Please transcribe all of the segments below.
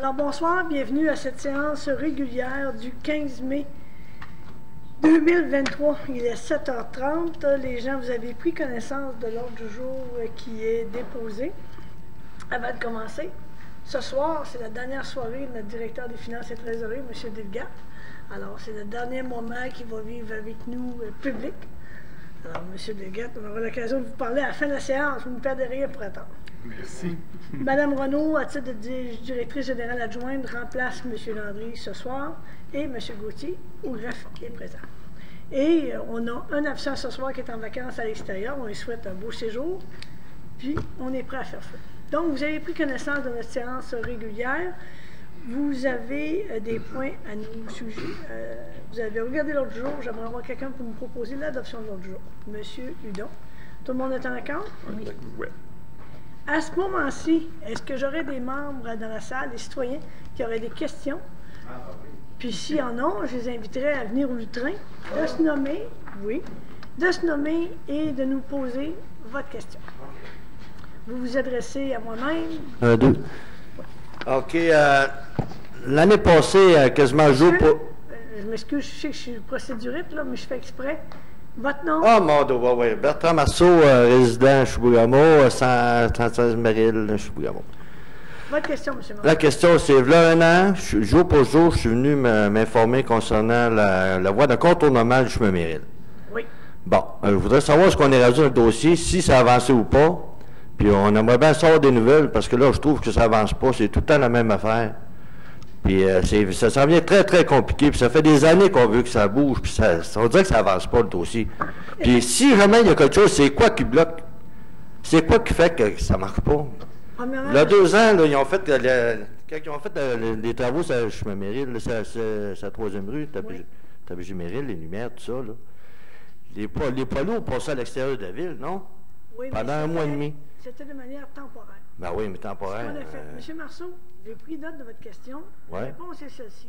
Alors bonsoir, bienvenue à cette séance régulière du 15 mai 2023. Il est 7h30. Les gens, vous avez pris connaissance de l'ordre du jour qui est déposé. Avant de commencer, ce soir, c'est la dernière soirée de notre directeur des finances et trésorerie, M. Delgat. Alors, c'est le dernier moment qu'il va vivre avec nous public. Alors, M. Delgat, on aura l'occasion de vous parler à la fin de la séance. Vous ne perdez rien pour attendre. Merci. Mme Renaud, à titre de directrice générale adjointe, remplace M. Landry ce soir et M. Gauthier, au greffe, qui est présent. Et on a un absent ce soir qui est en vacances à l'extérieur. On lui souhaite un beau séjour. Puis, on est prêt à faire feu. Donc, vous avez pris connaissance de notre séance régulière. Vous avez des points à nous suggérer. Vous avez regardé l'autre jour. J'aimerais avoir quelqu'un pour nous proposer l'adoption de l'autre jour. Monsieur Hudon. Tout le monde est en accord? Oui. À ce moment-ci, est-ce que j'aurais des membres dans la salle, des citoyens, qui auraient des questions? Puis s'il y en a, je les inviterais à venir au lutrin, de se nommer, et de nous poser votre question. Vous vous adressez à moi-même. Deux. OK. L'année passée, quasiment jour pour... Je m'excuse, je sais que je suis procéduriste, là, mais je fais exprès. Votre nom? Ah, mon Dieu, oui. Bertrand Marceau, résident à Chibougamau, 136 Merrill, Chibougamau. Votre question, M. Marceau. La question, c'est, voilà un an, jour pour jour, je suis venu m'informer concernant la voie de contournement du chemin Merrill. Oui. Bon, je voudrais savoir ce qu'on est rendu dans le dossier, si ça a avancé ou pas. Puis on aimerait bien savoir des nouvelles, parce que là, je trouve que ça avance pas. C'est tout le temps la même affaire. Puis ça s'en vient très, très compliqué. Puis ça fait des années qu'on veut que ça bouge. Puis on dirait que ça avance pas, le dossier. Puis si jamais il y a quelque chose, c'est quoi qui bloque? C'est quoi qui fait que ça marche pas? Il y a 2 ans, là, ils ont fait, quand ils ont fait les travaux sur le chemin Merrill, sa 3e rue, Tabagie Merrill, les lumières, tout ça, là. Les poids lourds passaient à l'extérieur de la ville, non? Oui, pendant un mois et demi. C'était de manière temporaire. Ben oui, mais temporaire. Ce qu'on a fait. M. Marceau, j'ai pris note de votre question. Ouais. La réponse est celle-ci.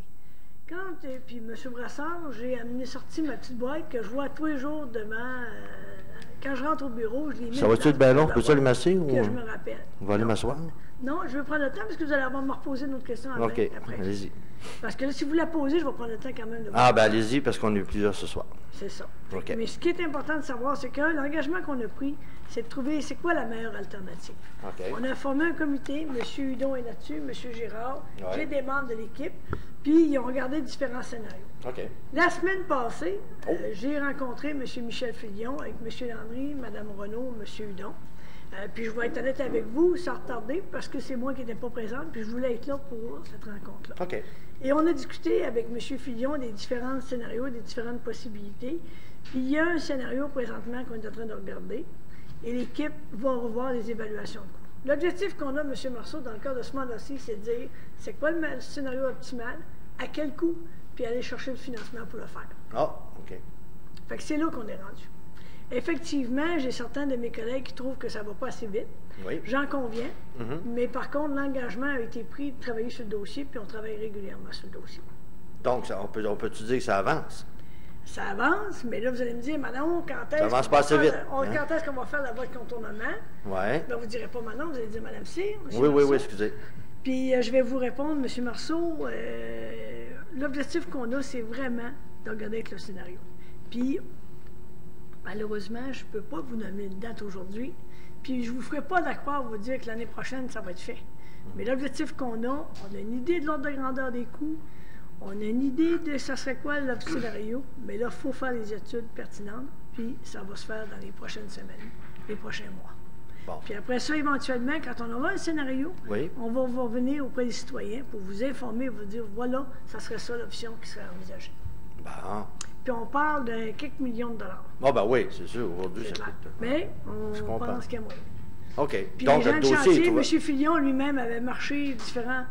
Puis M. Brassard, j'ai sorti ma petite boîte que je vois tous les jours devant. Quand je rentre au bureau, je l'ai mis. Ça va-tu être bien long? Peux-tu aller masser? Ou... Que je me rappelle. On va aller m'asseoir? Non, je vais prendre le temps parce que vous allez avoir me reposer une autre question après. OK, allez-y. Parce que là, si vous la posez, je vais prendre le temps quand même de vous. Ah, ben allez-y, parce qu'on est plusieurs ce soir. C'est ça. OK. Mais ce qui est important de savoir, c'est que l'engagement qu'on a pris, c'est de trouver c'est quoi la meilleure alternative. OK. On a formé un comité, M. Hudon est là-dessus, M. Girard, Ouais. j'ai des membres de l'équipe, puis ils ont regardé différents scénarios. OK. La semaine passée, j'ai rencontré M. Michel Filion avec M. Landry, Mme Renaud, M. Hudon. Puis je vais être honnête avec vous, sans retarder, parce que c'est moi qui n'étais pas présente, puis je voulais être là pour cette rencontre-là. OK. Et on a discuté avec M. Filion des différents scénarios, des différentes possibilités. Puis il y a un scénario présentement qu'on est en train de regarder, et l'équipe va revoir les évaluations de coûts. L'objectif qu'on a, M. Marceau, dans le cas de ce mandat-ci, c'est de dire c'est quoi le scénario optimal, à quel coût, puis aller chercher le financement pour le faire. Ah, OK. Fait que c'est là qu'on est rendu. Effectivement, j'ai certains de mes collègues qui trouvent que ça ne va pas assez vite. Oui. J'en conviens. Mhm. Mais par contre, l'engagement a été pris de travailler sur le dossier, puis on travaille régulièrement sur le dossier. Donc, on peut-tu dire que ça avance? Ça avance, mais là, vous allez me dire, Manon, quand est-ce avance pas assez vite, hein? Quand est-ce qu'on va faire la voie de contournement? Oui. Là, vous ne direz pas Manon, vous allez dire Mme Cyr. Oui, excusez. Puis, je vais vous répondre, M. Marceau, l'objectif qu'on a, c'est vraiment de regarder avec le scénario. Puis, malheureusement, je ne peux pas vous nommer une date aujourd'hui, puis je ne vous ferai pas d'accord vous dire que l'année prochaine, ça va être fait. Mais l'objectif qu'on a, on a une idée de l'ordre de grandeur des coûts, on a une idée de ça serait quoi le scénario, mais là, il faut faire les études pertinentes, puis ça va se faire dans les prochaines semaines, les prochains mois. Bon. Puis après ça, éventuellement, quand on aura un scénario, Oui. on va revenir auprès des citoyens pour vous informer, vous dire, voilà, ça serait ça l'option qui serait envisagée. Bon. Puis on parle de quelques millions de dollars. Ah, ben oui, c'est sûr. Aujourd'hui, C'est ça clair. coûte. Mais Je on comprends. pense qu'il y a moyen. OK. Puis Donc, les gens le de dossier chantier, est M. Filion lui-même avait marché différents.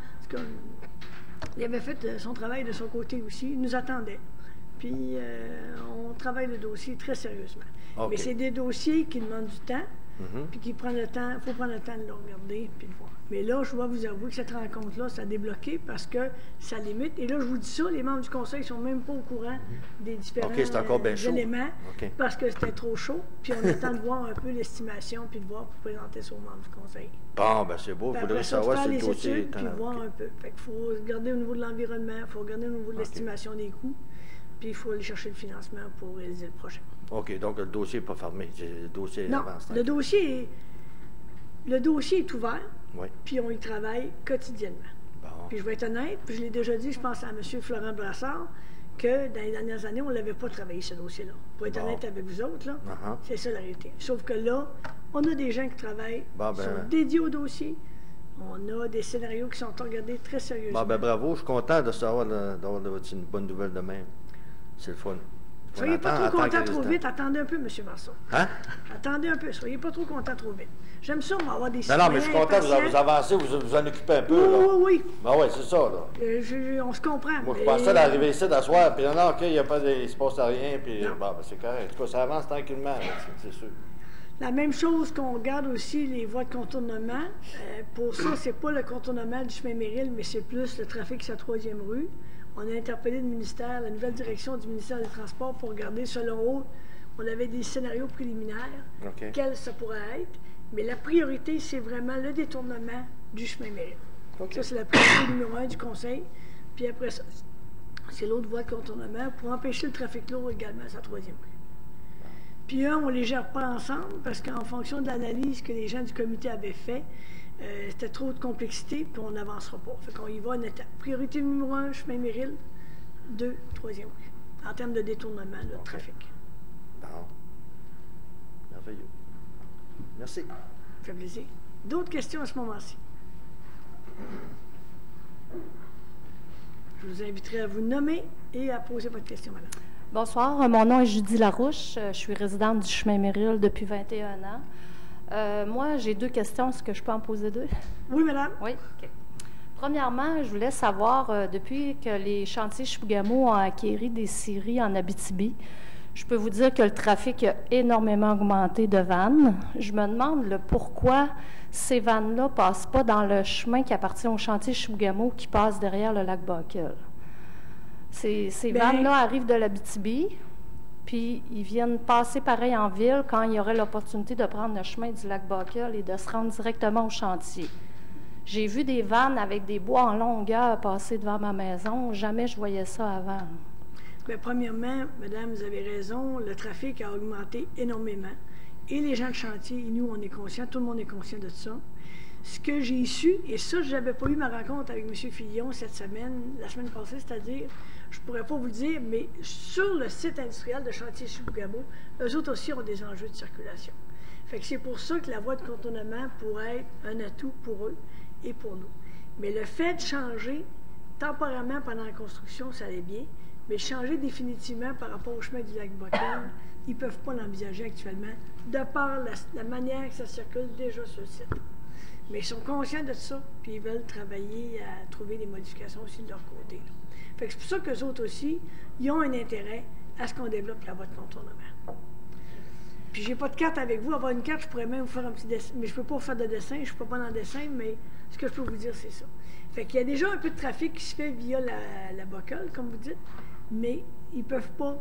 Il avait fait son travail de son côté aussi. Il nous attendait. Puis on travaille le dossier très sérieusement. OK. Mais c'est des dossiers qui demandent du temps. puis qu'il prend le temps, il faut prendre le temps de le regarder puis de voir. Mais là, je dois vous avouer que cette rencontre-là, ça a débloqué parce que ça limite. Et là, je vous dis ça, les membres du conseil ne sont même pas au courant des différents c'est encore bien chaud. éléments parce que c'était trop chaud. Puis on attend de voir un peu l'estimation puis de voir pour présenter ça aux membres du conseil. Bon, ben c'est beau. Il faudrait savoir si le dossier est puis voir un peu. Fait qu'il faut regarder au niveau de l'environnement, il faut regarder au niveau de l'estimation des coûts, puis il faut aller chercher le financement pour réaliser le projet. OK, donc le dossier n'est pas fermé. Le dossier avance. Le dossier est ouvert, oui. Puis on y travaille quotidiennement. Bon. Puis je vais être honnête, puis je l'ai déjà dit, je pense à M. Florent Brassard, que dans les dernières années, on ne l'avait pas travaillé, ce dossier-là. Pour être honnête avec vous autres, là, c'est ça la réalité. Sauf que là, on a des gens qui travaillent, qui sont dédiés au dossier. On a des scénarios qui sont regardés très sérieusement. Bravo, je suis content de savoir d'avoir une bonne nouvelle de même. C'est le fun. Soyez pas trop content trop vite. Attendez un peu, M. Marceau. Hein? Attendez un peu. Soyez pas trop content trop vite. J'aime ça, on va avoir des Non, mais je suis content, vous avancez, vous en occupez un peu. Oui. Ben oui, c'est ça, là. On se comprend. Moi, je pensais d'arriver ici d'asseoir, puis non, OK, il ne se passe rien, puis c'est correct. En tout cas, ça avance tranquillement, c'est sûr. La même chose qu'on regarde aussi les voies de contournement. Pour ça, c'est pas le contournement du chemin Méril, mais c'est plus le trafic sur la 3e rue. On a interpellé le ministère, la nouvelle direction du ministère des Transports pour regarder, selon eux, on avait des scénarios préliminaires, quels ça pourrait être. Mais la priorité, c'est vraiment le détournement du chemin Méril. Ça, c'est la priorité numéro 1 du conseil. Puis après ça, c'est l'autre voie de contournement pour empêcher le trafic lourd également à sa 3e rue. Puis on ne les gère pas ensemble parce qu'en fonction de l'analyse que les gens du comité avaient fait, c'était trop de complexité, puis on n'avancera pas. Fait qu'on y va en étape. Priorité numéro 1, chemin Méril. 2, 3e rue. En termes de détournement de trafic. Bon. Merveilleux. Merci. Ça fait plaisir. D'autres questions à ce moment-ci? Je vous inviterai à vous nommer et à poser votre question, madame. Bonsoir, mon nom est Judy Larouche. Je suis résidente du chemin Méril depuis 21 ans. Moi, j'ai 2 questions. Est-ce que je peux en poser 2? Oui, madame. Oui, OK. Premièrement, je voulais savoir, depuis que les chantiers Chibougamau ont acquéri des scieries en Abitibi, je peux vous dire que le trafic a énormément augmenté de vannes. Je me demande pourquoi ces vannes-là ne passent pas dans le chemin qui appartient au chantier Chibougamau qui passe derrière le lac Bockel. Ces vannes-là arrivent de l'Abitibi, puis ils viennent passer pareil en ville quand il y aurait l'opportunité de prendre le chemin du lac Bockel et de se rendre directement au chantier. J'ai vu des vannes avec des bois en longueur passer devant ma maison. Jamais je voyais ça avant. Bien, premièrement, madame, vous avez raison, le trafic a augmenté énormément. Et les gens de chantier, et nous, on est conscients, tout le monde est conscient de ça. Ce que j'ai su, et ça, je n'avais pas eu ma rencontre avec M. Fillon cette semaine, la semaine passée, c'est-à-dire, je ne pourrais pas vous le dire, mais sur le site industriel de chantier Chibougamau, eux autres aussi ont des enjeux de circulation. Fait que c'est pour ça que la voie de contournement pourrait être un atout pour eux et pour nous. Mais le fait de changer temporairement pendant la construction, ça allait bien, mais changer définitivement par rapport au chemin du lac Bockel, ils ne peuvent pas l'envisager actuellement, de par la manière que ça circule déjà sur le site. Mais ils sont conscients de ça, puis ils veulent travailler à trouver des modifications aussi de leur côté. Fait que c'est pour ça qu'eux autres aussi, ils ont un intérêt à ce qu'on développe la voie de contournement. Puis j'ai pas de carte avec vous. Avoir une carte, je pourrais même vous faire un petit dessin, mais je peux pas faire de dessin, je suis pas bonne en dessin, mais ce que je peux vous dire, c'est ça. Fait qu'il y a déjà un peu de trafic qui se fait via la Bockel, comme vous dites, mais ils peuvent pas...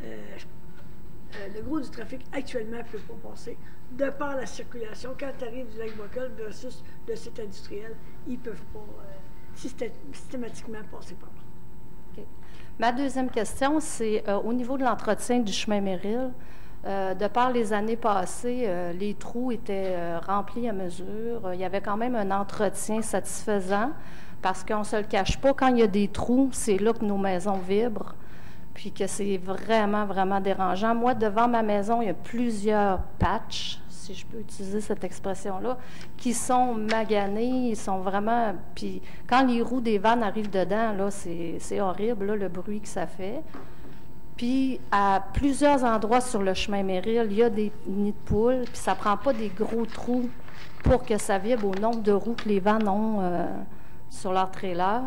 le gros du trafic actuellement ne peut pas passer de par la circulation. Quand tu arrives du lac Bockel versus le site industriel, ils ne peuvent pas systématiquement passer par là. Okay. Ma deuxième question, c'est au niveau de l'entretien du chemin Méril. De par les années passées, les trous étaient remplis à mesure. Il y avait quand même un entretien satisfaisant parce qu'on ne se le cache pas, quand il y a des trous, c'est là que nos maisons vibrent. Puis que c'est vraiment, vraiment dérangeant. Moi, devant ma maison, il y a plusieurs patchs, si je peux utiliser cette expression-là, qui sont maganés, ils sont vraiment... Puis quand les roues des vannes arrivent dedans, là, c'est horrible, là, le bruit que ça fait. Puis à plusieurs endroits sur le chemin Méril, il y a des nids de poules, puis ça ne prend pas des gros trous pour que ça vibre au nombre de roues que les vannes ont sur leur trailer.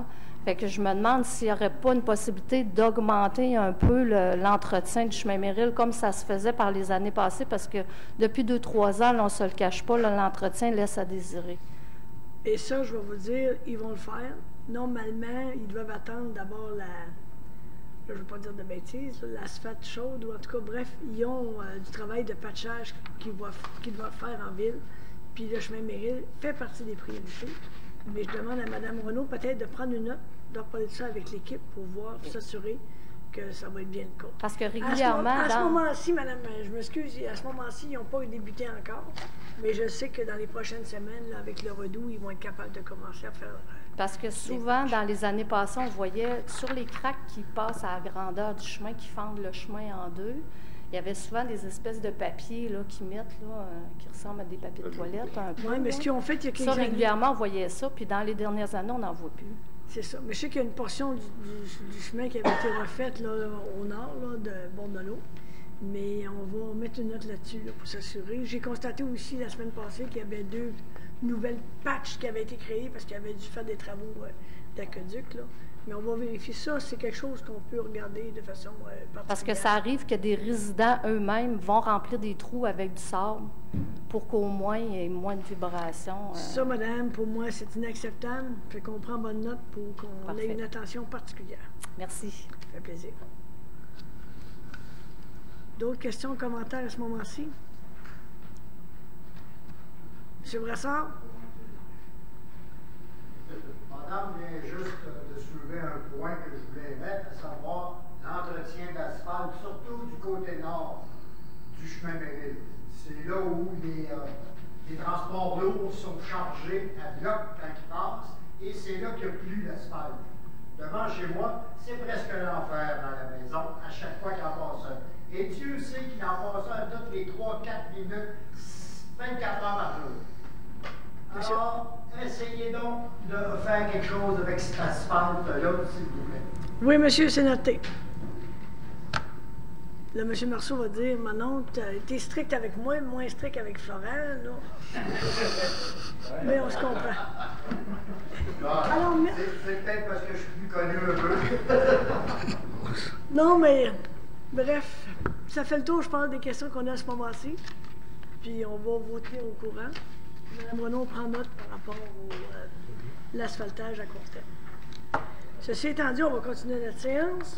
Fait que je me demande s'il n'y aurait pas une possibilité d'augmenter un peu l'entretien du chemin Méril comme ça se faisait par les années passées, parce que depuis 2-3 ans, là, on ne se le cache pas, l'entretien laisse à désirer. Et ça, je vais vous dire, ils vont le faire. Normalement, ils doivent attendre d'abord je ne veux pas dire de bêtises, l'asphalte chaude, ou en tout cas, bref, ils ont du travail de patchage qu'ils doivent faire en ville. Puis le chemin Méril fait partie des priorités. Mais je demande à Mme Renaud peut-être de prendre une note, de reparler de ça avec l'équipe pour voir, pour s'assurer que ça va être bien le cas. Parce que régulièrement... À ce moment-ci, Madame, je m'excuse, à ce moment-ci, ils n'ont pas débuté encore. Mais je sais que dans les prochaines semaines, là, avec le redout, ils vont être capables de commencer à faire... Parce que souvent, dans les années passées, on voyait sur les craques qui passent à la grandeur du chemin, qui fendent le chemin en deux, il y avait souvent des espèces de papiers là, qui mettent, là, qui ressemblent à des papiers de toilette un peu. Oui, mais ce qu'ils ont fait, il y a quelques ça, années... régulièrement, on voyait ça, puis dans les dernières années, on n'en voit plus. C'est ça. Mais je sais qu'il y a une portion du chemin qui avait été refaite là, au nord, là, de Bordelot. Mais on va mettre une note là-dessus là, pour s'assurer. J'ai constaté aussi la semaine passée qu'il y avait 2 nouvelles patchs qui avaient été créées parce qu'il y avait dû faire des travaux d'aqueduc, là. Mais on va vérifier ça. C'est quelque chose qu'on peut regarder de façon particulière. Parce que ça arrive que des résidents eux-mêmes vont remplir des trous avec du sable pour qu'au moins il y ait moins de vibrations. Ça, madame, pour moi, c'est inacceptable. Fait qu'on prend bonne note pour qu'on ait une attention particulière. Merci. Ça fait plaisir. D'autres questions, commentaires à ce moment-ci? M. Brassard? Madame vient juste de soulever un point que je voulais mettre, à savoir l'entretien d'asphalte, surtout du côté nord du chemin Méril. C'est là où les transports lourds sont chargés à bloc quand ils passent, et c'est là qu'il n'y a plus d'asphalte. Devant chez moi, c'est presque l'enfer dans la maison, à chaque fois qu'il en passe un. Et Dieu sait qu'il en passe un toutes les 3-4 minutes, 24 heures par jour. Alors, essayez donc de faire quelque chose avec cet asphalte-là, s'il vous plaît. Oui, monsieur, c'est noté. Là, M. Marceau va dire, Manon, t'es strict avec moi, moins strict avec Florent, là. Mais on se comprend. Alors, c'est peut-être parce que je suis plus connu un peu. Non, mais, bref, ça fait le tour, je pense, des questions qu'on a à ce moment-ci. Puis on va vous tenir au courant. Mme Renaud prend note par rapport à l'asphaltage à court terme. Ceci étant dit, on va continuer notre séance.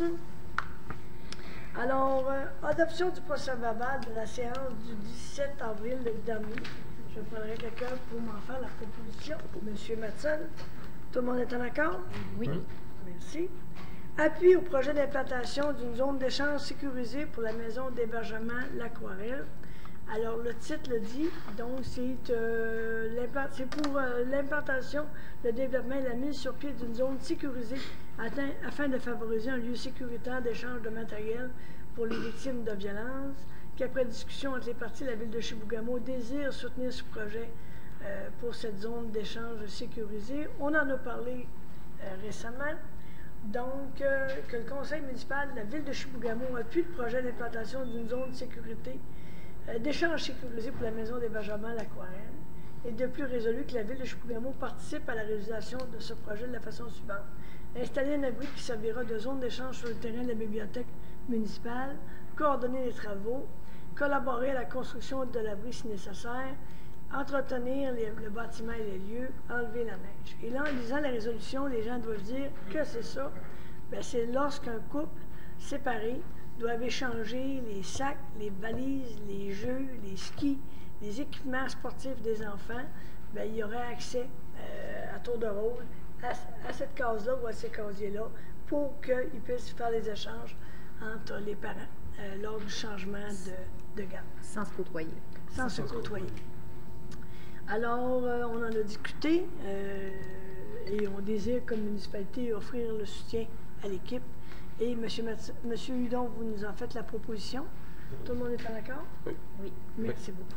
Alors, adoption du procès-verbal de la séance du 17 avril dernier. Je prendrai quelqu'un pour m'en faire la proposition. M. Matson, tout le monde est en accord? Oui. Merci. Appui au projet d'implantation d'une zone d'échange sécurisée pour la maison d'hébergement L'Aquarelle. Alors, le titre le dit, donc c'est pour l'implantation, le développement et la mise sur pied d'une zone sécurisée afin de favoriser un lieu sécuritaire d'échange de matériel pour les victimes de violences, qu'après discussion entre les parties, la Ville de Chibougamau désire soutenir ce projet pour cette zone d'échange sécurisée. On en a parlé récemment. Donc, que le Conseil municipal de la Ville de Chibougamau appuie le projet d'implantation d'une zone de sécurité d'échange sécurisé pour la maison d'hébergement L'Aquarelle, et de plus résolu que la Ville de Chibougamau participe à la réalisation de ce projet de la façon suivante. Installer un abri qui servira de zone d'échange sur le terrain de la bibliothèque municipale, coordonner les travaux, collaborer à la construction de l'abri si nécessaire, entretenir le bâtiment et les lieux, enlever la neige. Et là, en lisant la résolution, les gens doivent dire que c'est ça. Bien, c'est lorsqu'un couple séparé doivent échanger les sacs, les valises, les jeux, les skis, les équipements sportifs des enfants, bien, il y aurait accès à tour de rôle à cette case-là ou à ces casiers-là pour qu'ils puissent faire les échanges entre les parents lors du changement de garde. Sans se côtoyer. Sans se côtoyer. Alors, on en a discuté et on désire, comme municipalité, offrir le soutien à l'équipe. Et M. Hudon, vous nous en faites la proposition. Tout le monde est en accord? Oui. Oui. Merci beaucoup.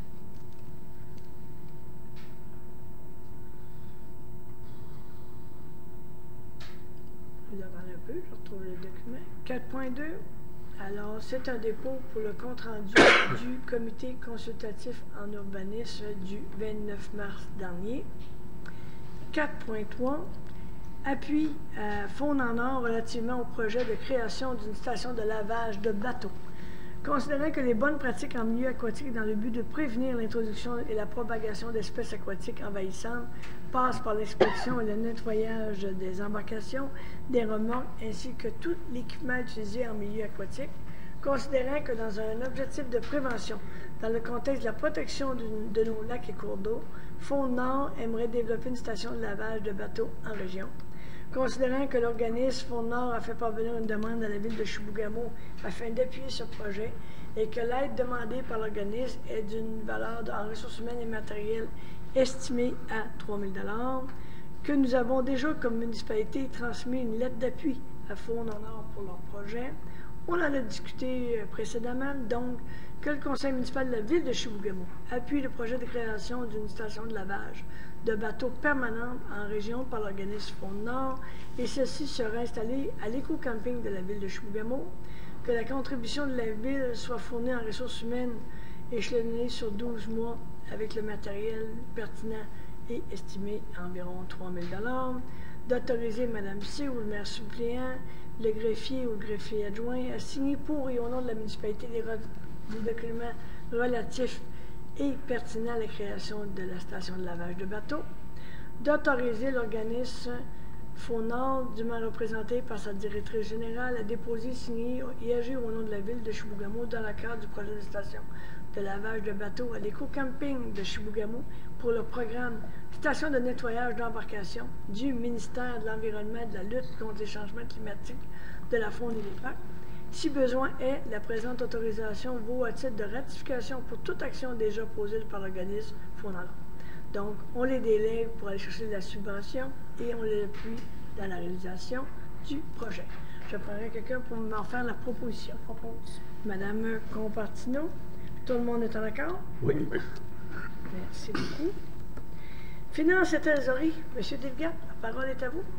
Je vais avoir un peu, je retrouve le document. 4.2. Alors, c'est un dépôt pour le compte-rendu du comité consultatif en urbanisme du 29 mars dernier. 4.3. appui Fonds en or relativement au projet de création d'une station de lavage de bateaux. Considérant que les bonnes pratiques en milieu aquatique dans le but de prévenir l'introduction et la propagation d'espèces aquatiques envahissantes passent par l'inspection et le nettoyage des embarcations, des remorques ainsi que tout l'équipement utilisé en milieu aquatique, considérant que dans un objectif de prévention, dans le contexte de la protection de nos lacs et cours d'eau, Fonds Nord aimerait développer une station de lavage de bateaux en région. Considérant que l'organisme Fonds Nord a fait parvenir une demande à la ville de Chibougamau afin d'appuyer ce projet et que l'aide demandée par l'organisme est d'une valeur en ressources humaines et matérielles estimée à 3 000 $, que nous avons déjà comme municipalité transmis une lettre d'appui à Fonds Nord pour leur projet. On en a discuté précédemment, donc que le conseil municipal de la ville de Chibougamau appuie le projet de création d'une station de lavage de bateaux permanente en région par l'organisme Fonds Nord et ceci sera installé à l'éco-camping de la ville de Chibougamau, que la contribution de la ville soit fournie en ressources humaines échelonnée sur 12 mois avec le matériel pertinent et estimé à environ 3 000 $, d'autoriser Mme C ou le maire suppléant, le greffier ou le greffier adjoint à signer pour et au nom de la municipalité des documents relatifs et pertinents à la création de la station de lavage de bateaux, d'autoriser l'organisme Fonds Nord, dûment représenté par sa directrice générale, à déposer, signer et agir au nom de la ville de Chibougamau dans le cadre du projet de station de lavage de bateaux à l'éco-camping de Chibougamau pour le programme Station de nettoyage d'embarcation du ministère de l'Environnement et de la lutte contre les changements climatiques de la faune et des parcs. Si besoin est, la présente autorisation vaut à titre de ratification pour toute action déjà posée par l'organisme Fonds Nord. Donc, on les délègue pour aller chercher de la subvention et on les appuie dans la réalisation du projet. Je prendrai quelqu'un pour m'en faire la proposition. Madame Compartino, tout le monde est en accord? Oui. Merci beaucoup. Finances et trésorerie, M. Delga, la parole est à vous.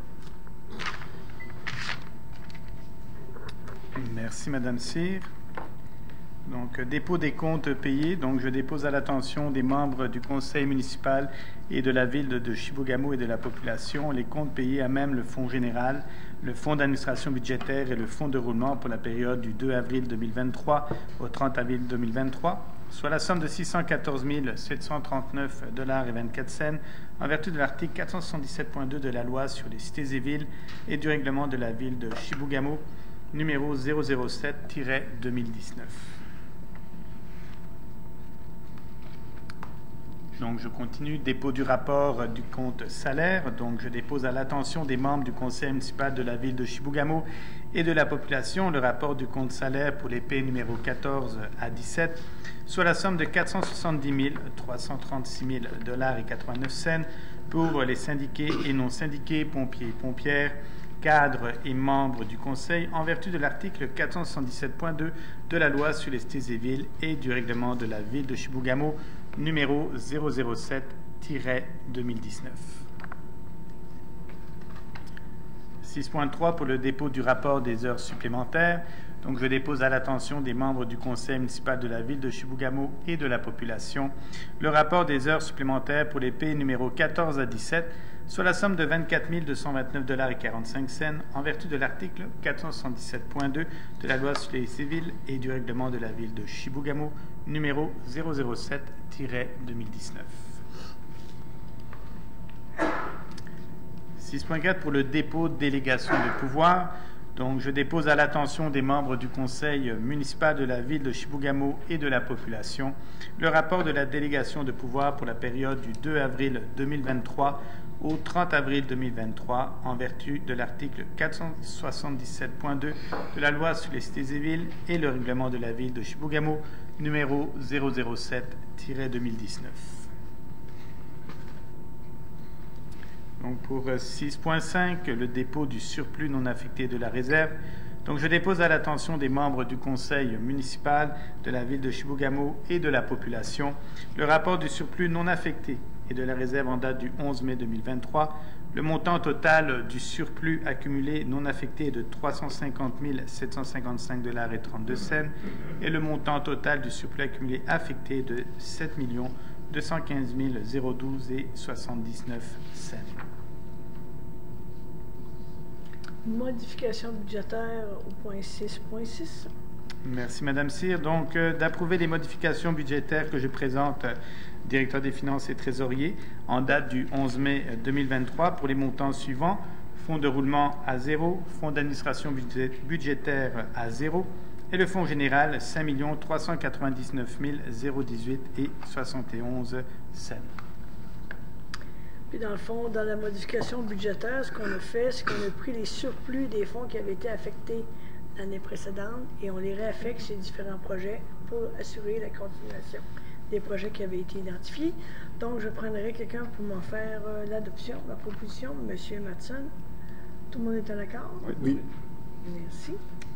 Merci, Madame Cyr. Donc, dépôt des comptes payés. Donc, je dépose à l'attention des membres du conseil municipal et de la ville de Chibougamau et de la population les comptes payés à même le fonds général, le fonds d'administration budgétaire et le fonds de roulement pour la période du 2 avril 2023 au 30 avril 2023, soit la somme de 614 739,24 $ en vertu de l'article 477.2 de la loi sur les cités et villes et du règlement de la ville de Chibougamau, numéro 007-2019. Donc, je continue. Dépôt du rapport du compte salaire. Donc, je dépose à l'attention des membres du conseil municipal de la ville de Chibougamau et de la population le rapport du compte salaire pour les pays numéro 14 à 17, soit la somme de 470 336 $89 pour les syndiqués et non syndiqués, pompiers et pompières, cadres et membres du Conseil en vertu de l'article 477.2 de la loi sur les cités et villes et du règlement de la ville de Chibougamau, numéro 007-2019. 6.3 pour le dépôt du rapport des heures supplémentaires. Donc, je dépose à l'attention des membres du conseil municipal de la ville de Chibougamau et de la population le rapport des heures supplémentaires pour les pays numéro 14 à 17, soit la somme de 24 229,45 $ en vertu de l'article 477.2 de la loi sur les civils et du règlement de la ville de Chibougamau, numéro 007-2019. 6.4 pour le dépôt de délégation de pouvoir. Donc, je dépose à l'attention des membres du conseil municipal de la ville de Chibougamau et de la population le rapport de la délégation de pouvoir pour la période du 2 avril 2023 au 30 avril 2023 en vertu de l'article 477.2 de la loi sur les cités et villes et le règlement de la ville de Chibougamau, numéro 007-2019. Donc, pour 6.5, le dépôt du surplus non affecté de la réserve. Donc, je dépose à l'attention des membres du conseil municipal de la ville de Chibougamau et de la population le rapport du surplus non affecté et de la réserve en date du 11 mai 2023. Le montant total du surplus accumulé non affecté est de 350 755,32 $ et le montant total du surplus accumulé affecté est de 7 215 012,79 $. modification budgétaire au point 6.6. Merci, Madame Cyr. Donc, d'approuver les modifications budgétaires que je présente, directeur des finances et trésorier, en date du 11 mai 2023 pour les montants suivants. Fonds de roulement à 0, fonds d'administration budgétaire à 0 et le fonds général 5 399 018 et 71 cents. Puis dans le fond, dans la modification budgétaire, ce qu'on a fait, c'est qu'on a pris les surplus des fonds qui avaient été affectés l'année précédente et on les réaffecte sur différents projets pour assurer la continuation des projets qui avaient été identifiés. Donc, je prendrai quelqu'un pour m'en faire l'adoption, ma proposition, M. Matson. Tout le monde est en accord? Oui. Merci.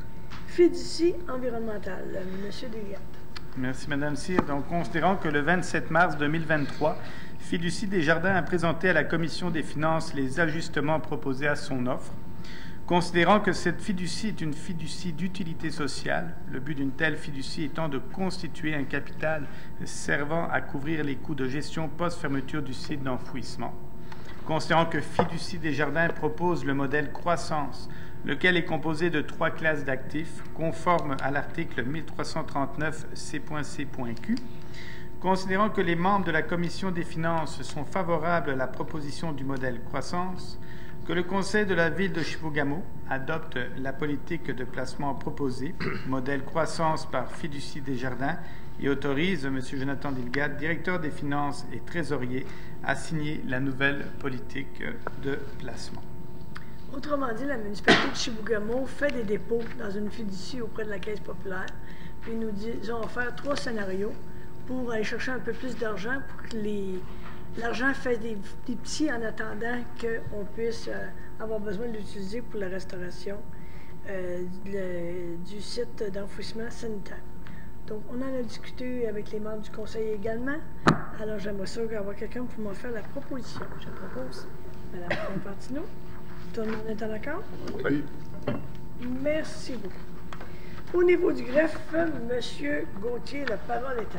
Fiducie environnementale, M. Desgattes. Merci, Mme Cyr. Donc, considérant que le 27 mars 2023, Fiducie Desjardins a présenté à la Commission des finances les ajustements proposés à son offre. Considérant que cette fiducie est une fiducie d'utilité sociale, le but d'une telle fiducie étant de constituer un capital servant à couvrir les coûts de gestion post-fermeture du site d'enfouissement. Considérant que Fiducie Desjardins propose le modèle croissance, lequel est composé de 3 classes d'actifs conformes à l'article 1339 C.C.Q. Considérant que les membres de la Commission des finances sont favorables à la proposition du modèle croissance, que le Conseil de la Ville de Chibougamau adopte la politique de placement proposée, modèle croissance par Fiducie Desjardins, et autorise M. Jonathan Desgattes, directeur des finances et trésorier, à signer la nouvelle politique de placement. Autrement dit, la municipalité de Chibougamau fait des dépôts dans une fiducie auprès de la Caisse populaire, puis nous disons faire 3 scénarios pour aller chercher un peu plus d'argent pour que l'argent fasse des petits en attendant qu'on puisse avoir besoin de l'utiliser pour la restauration du site d'enfouissement sanitaire. Donc, on en a discuté avec les membres du conseil également. Alors, j'aimerais ça avoir quelqu'un pour m'en faire la proposition. Je propose Mme Pompantino. Tout le monde est en accord? Oui. Merci beaucoup. Au niveau du greffe, M. Gauthier, la parole est à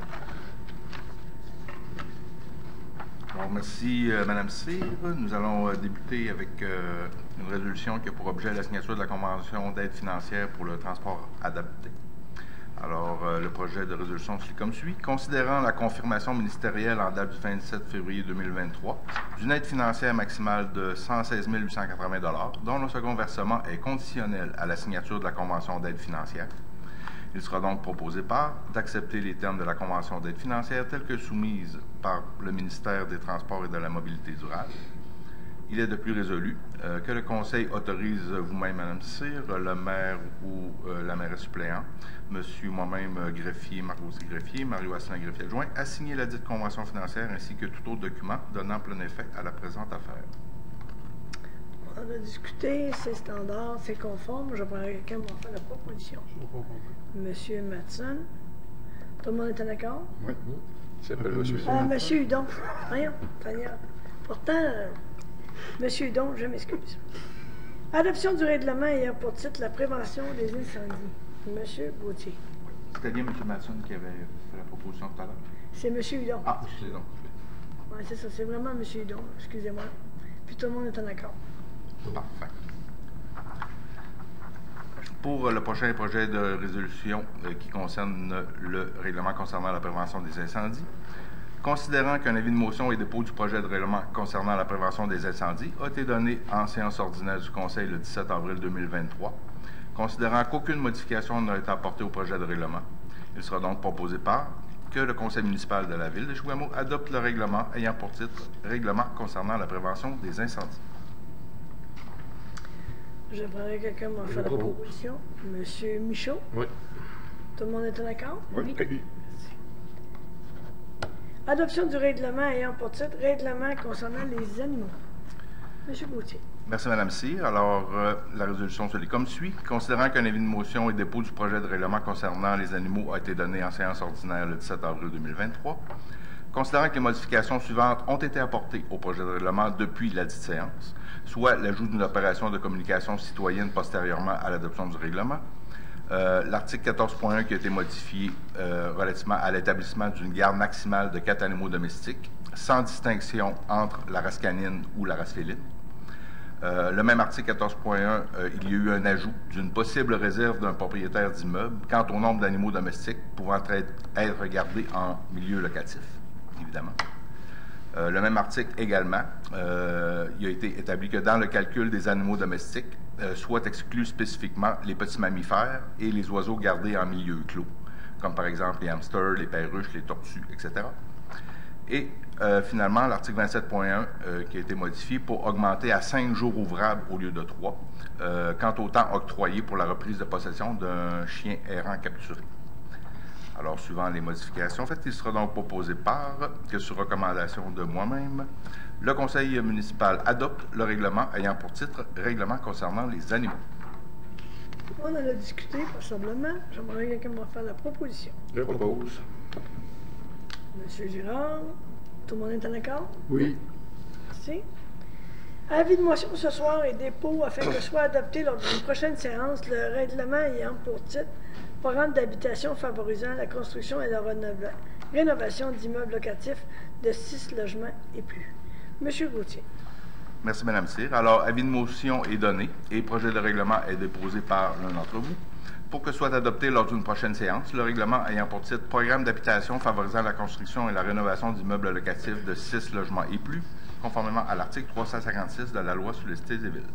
vous. Bon, merci, Mme Cyr. Nous allons débuter avec une résolution qui a pour objet la signature de la Convention d'aide financière pour le transport adapté. Alors, le projet de résolution se lit comme suit. Considérant la confirmation ministérielle en date du 27 février 2023 d'une aide financière maximale de 116 880 $, dont le second versement est conditionnel à la signature de la Convention d'aide financière, il sera donc proposé d'accepter les termes de la Convention d'aide financière telle que soumise par le ministère des Transports et de la Mobilité durable. Il est de plus résolu que le Conseil autorise vous-même, Mme Cyr, le maire ou la mairesse suppléant, monsieur moi-même greffier, Marc-Gauthier greffier, Mario Asselin greffier adjoint, à signer la dite convention financière ainsi que tout autre document donnant plein effet à la présente affaire. On a discuté, c'est standard, c'est conforme. Je prendrai quelqu'un pour faire la proposition. Monsieur Matson. Tout le monde est en accord? Oui. Il s'appelle Monsieur Ah, Monsieur Hudon. Rien, pourtant, Monsieur Hudon, je m'excuse. Adoption du règlement ayant pour titre la prévention des incendies. Monsieur Gauthier. C'était bien M. Matson qui avait fait la proposition tout à l'heure? C'est Monsieur Hudon. Ah, c'est donc. Oui, c'est ça, c'est vraiment Monsieur Hudon, excusez-moi. Puis tout le monde est en accord. Parfait. Pour le prochain projet de résolution qui concerne le règlement concernant la prévention des incendies, considérant qu'un avis de motion et dépôt du projet de règlement concernant la prévention des incendies a été donné en séance ordinaire du Conseil le 17 avril 2023, considérant qu'aucune modification n'a été apportée au projet de règlement, il sera donc proposé que le Conseil municipal de la Ville de Chibougamau adopte le règlement ayant pour titre « Règlement concernant la prévention des incendies ». Je prendrai quelqu'un pour faire la proposition. Monsieur Michaud. Oui. Tout le monde est en accord? Oui. Adoption du règlement ayant pour titre règlement concernant les animaux. Monsieur Gauthier. Merci, Mme Cyr. Alors, la résolution se lit comme suit. Considérant qu'un avis de motion et dépôt du projet de règlement concernant les animaux a été donné en séance ordinaire le 17 avril 2023, considérant que les modifications suivantes ont été apportées au projet de règlement depuis la dite séance, soit l'ajout d'une opération de communication citoyenne postérieurement à l'adoption du règlement, l'article 14.1 qui a été modifié relativement à l'établissement d'une garde maximale de 4 animaux domestiques, sans distinction entre la race canine ou la race féline, Le même article 14.1, il y a eu un ajout d'une possible réserve d'un propriétaire d'immeuble quant au nombre d'animaux domestiques pouvant être gardés en milieu locatif, évidemment. Le même article également, il a été établi que dans le calcul des animaux domestiques, soient exclus spécifiquement les petits mammifères et les oiseaux gardés en milieu clos, comme par exemple les hamsters, les perruches, les tortues, etc. Et finalement, l'article 27.1 qui a été modifié pour augmenter à 5 jours ouvrables au lieu de 3, quant au temps octroyé pour la reprise de possession d'un chien errant capturé. Alors, suivant les modifications faites, il sera donc proposé que sur recommandation de moi-même, le conseil municipal adopte le règlement ayant pour titre « Règlement concernant les animaux ». On en a discuté, possiblement. J'aimerais que quelqu'un me fasse la proposition. Je propose. Monsieur Girard, tout le monde est en accord? Oui. Merci. Avis de motion ce soir et dépôt afin que soit adopté lors d'une prochaine séance le règlement ayant pour titre Programme d'habitation favorisant la construction et la rénovation d'immeubles locatifs de 6 logements et plus. Monsieur Gauthier. Merci, Mme Cyr. Alors, avis de motion est donné et projet de règlement est déposé par l'un d'entre vous pour que soit adopté lors d'une prochaine séance le règlement ayant pour titre Programme d'habitation favorisant la construction et la rénovation d'immeubles locatifs de 6 logements et plus, conformément à l'article 356 de la loi sur les cités et villes.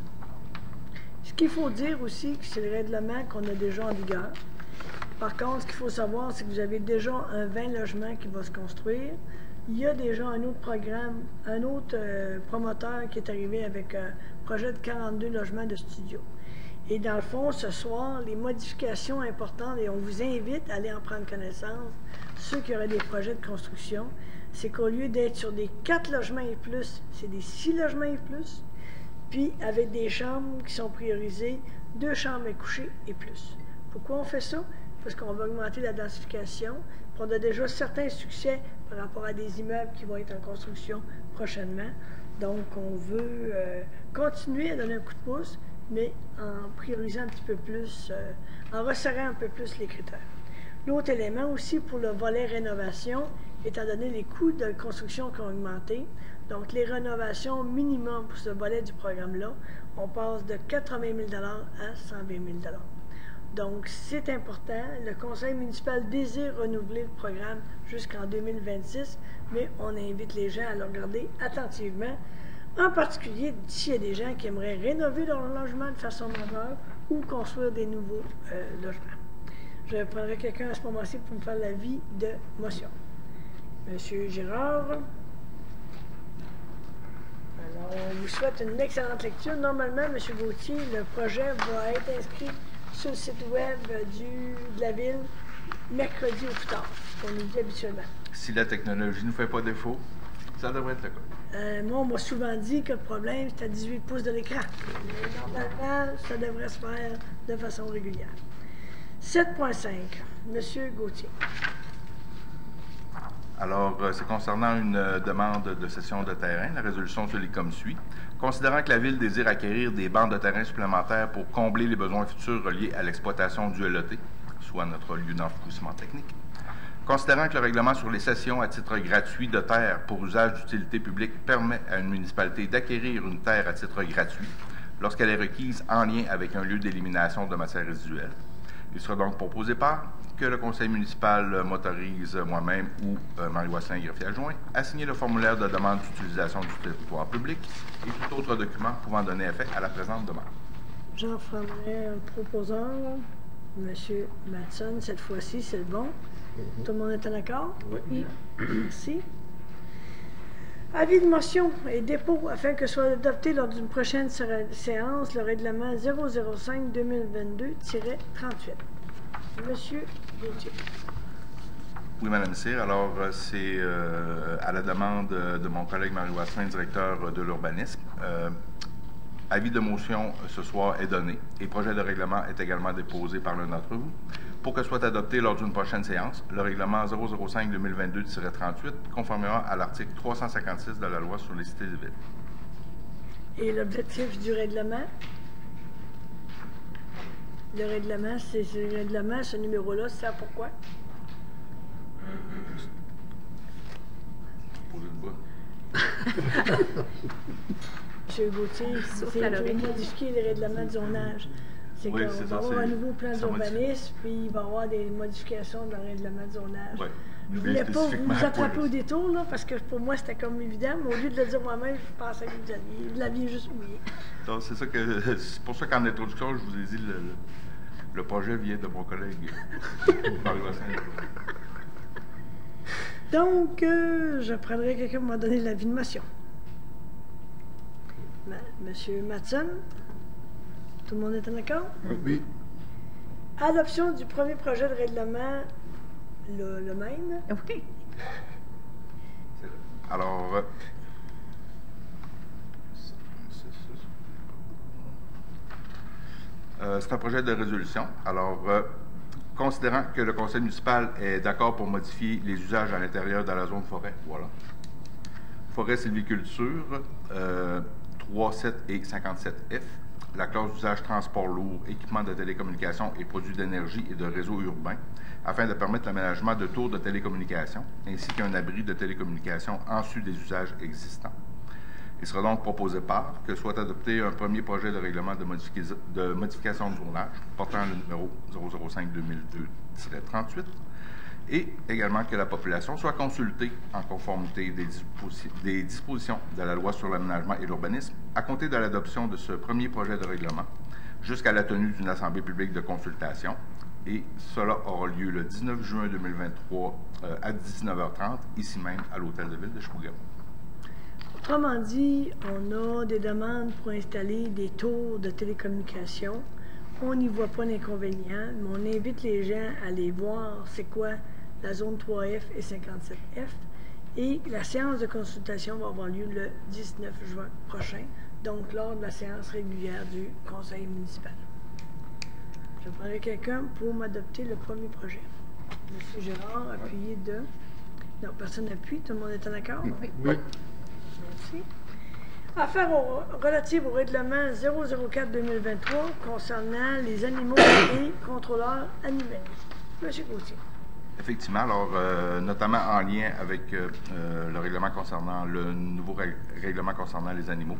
Ce qu'il faut dire aussi, c'est le règlement qu'on a déjà en vigueur. Par contre, ce qu'il faut savoir, c'est que vous avez déjà un 20 logements qui va se construire. Il y a déjà un autre programme, un autre promoteur qui est arrivé avec un projet de 42 logements de studio. Et dans le fond, ce soir, les modifications importantes, et on vous invite à aller en prendre connaissance, ceux qui auraient des projets de construction, c'est qu'au lieu d'être sur des 4 logements et plus, c'est des 6 logements et plus, puis avec des chambres qui sont priorisées, 2 chambres à coucher et plus. Pourquoi on fait ça? Parce qu'on va augmenter la densification. Puis on a déjà certains succès par rapport à des immeubles qui vont être en construction prochainement. Donc, on veut continuer à donner un coup de pouce, mais en priorisant un petit peu plus, en resserrant un peu plus les critères. L'autre élément aussi pour le volet rénovation, étant donné les coûts de construction qui ont augmenté, donc les rénovations minimum pour ce volet du programme-là, on passe de 80 000 à 120 000 Donc, c'est important. Le conseil municipal désire renouveler le programme jusqu'en 2026, mais on invite les gens à le regarder attentivement. En particulier, s'il y a des gens qui aimeraient rénover leur logement de façon majeure ou construire des nouveaux logements. Je prendrai quelqu'un à ce moment-ci pour me faire l'avis de motion. Monsieur Girard. Alors, on vous souhaite une excellente lecture. Normalement, M. Gauthier, le projet va être inscrit sur le site web de la ville mercredi au plus tard, qu'on nous dit habituellement. Si la technologie ne fait pas défaut, ça devrait être le cas. Moi, on m'a souvent dit que le problème, c'était à 18 pouces de l'écran. Mais normalement, ça devrait se faire de façon régulière. 7.5. Monsieur Gauthier. Alors, c'est concernant une demande de cession de terrain. La résolution se lit comme suit. Considérant que la Ville désire acquérir des bandes de terrain supplémentaires pour combler les besoins futurs reliés à l'exploitation du LET, soit notre lieu d'enfouissement technique, considérant que le règlement sur les cessions à titre gratuit de terre pour usage d'utilité publique permet à une municipalité d'acquérir une terre à titre gratuit lorsqu'elle est requise en lien avec un lieu d'élimination de matières résiduelles, il sera donc proposé que le conseil municipal m'autorise moi-même ou Marie Wasselin, greffier adjoint, à signer le formulaire de demande d'utilisation du territoire public et tout autre document pouvant donner effet à la présente demande. J'en ferai un proposeur, M. Matson, cette fois-ci, c'est le bon. Tout le monde est en accord? Oui. Merci. Avis de motion et dépôt afin que soit adopté lors d'une prochaine séance le règlement 005-2022-38. Monsieur Gauthier. Oui, Mme Cyr. Alors, c'est à la demande de mon collègue Marie Wasselin, directeur de l'urbanisme. Avis de motion ce soir est donné et projet de règlement est également déposé par l'un d'entre vous pour que soit adopté lors d'une prochaine séance le règlement 005-2022-38 conformément à l'article 356 de la loi sur les cités et villes. Et l'objectif du règlement? Le règlement, c'est ce règlement, ce numéro-là, c'est pourquoi? M. Gauthier, Souffle à c'est l'oreille. pour modifier les règlements de zonage. C'est Oui, qu'on c'est va ça, avoir c'est- un nouveau plan ça modifie. d'urbanisme, puis il va y avoir des modifications dans le règlement de zonage. Oui. Je ne Bien voulais pas spécifiquement vous attraper pour au le- détour, là, parce que pour moi, c'était comme évident, mais au lieu de le dire moi-même, je pensais que vous l'aviez juste oublié. Donc, c'est ça que c'est pour ça qu'en introduction, je vous ai dit le projet vient de mon collègue Marie-Vincent. Donc, je prendrai quelqu'un pour m'en donner l'avis de motion. Monsieur Matson, tout le monde est en accord? Oui. Adoption du premier projet de règlement, le même. Oui. Alors, c'est un projet de résolution. Alors, considérant que le conseil municipal est d'accord pour modifier les usages à l'intérieur de la zone forêt, voilà. Forêt, sylviculture, 3, 7 et 57F. La clause d'usage transport lourd, équipement de télécommunications et produits d'énergie et de réseaux urbains, afin de permettre l'aménagement de tours de télécommunications, ainsi qu'un abri de télécommunications en sus des usages existants. Il sera donc proposé par que soit adopté un premier projet de règlement de modification de zonage portant le numéro 005-2002-38 et également que la population soit consultée en conformité des dispositions de la loi sur l'aménagement et l'urbanisme à compter de l'adoption de ce premier projet de règlement jusqu'à la tenue d'une assemblée publique de consultation. Et cela aura lieu le 19 juin 2023 à 19h30, ici même à l'Hôtel de Ville de Chibougamau. Autrement dit, on a des demandes pour installer des tours de télécommunications. On n'y voit pas d'inconvénient, mais on invite les gens à aller voir c'est quoi la zone 3F et 57F. Et la séance de consultation va avoir lieu le 19 juin prochain, donc lors de la séance régulière du conseil municipal. Je prendrai quelqu'un pour m'adopter le premier projet. Monsieur Gérard, appuyé de... Non, personne n'appuie, tout le monde est en accord? Oui. Oui. Merci. Affaire relative au règlement 004-2023 concernant les animaux et contrôleurs animaliers. Monsieur Gauthier. Effectivement, alors, notamment en lien avec le règlement concernant le nouveau règlement concernant les animaux.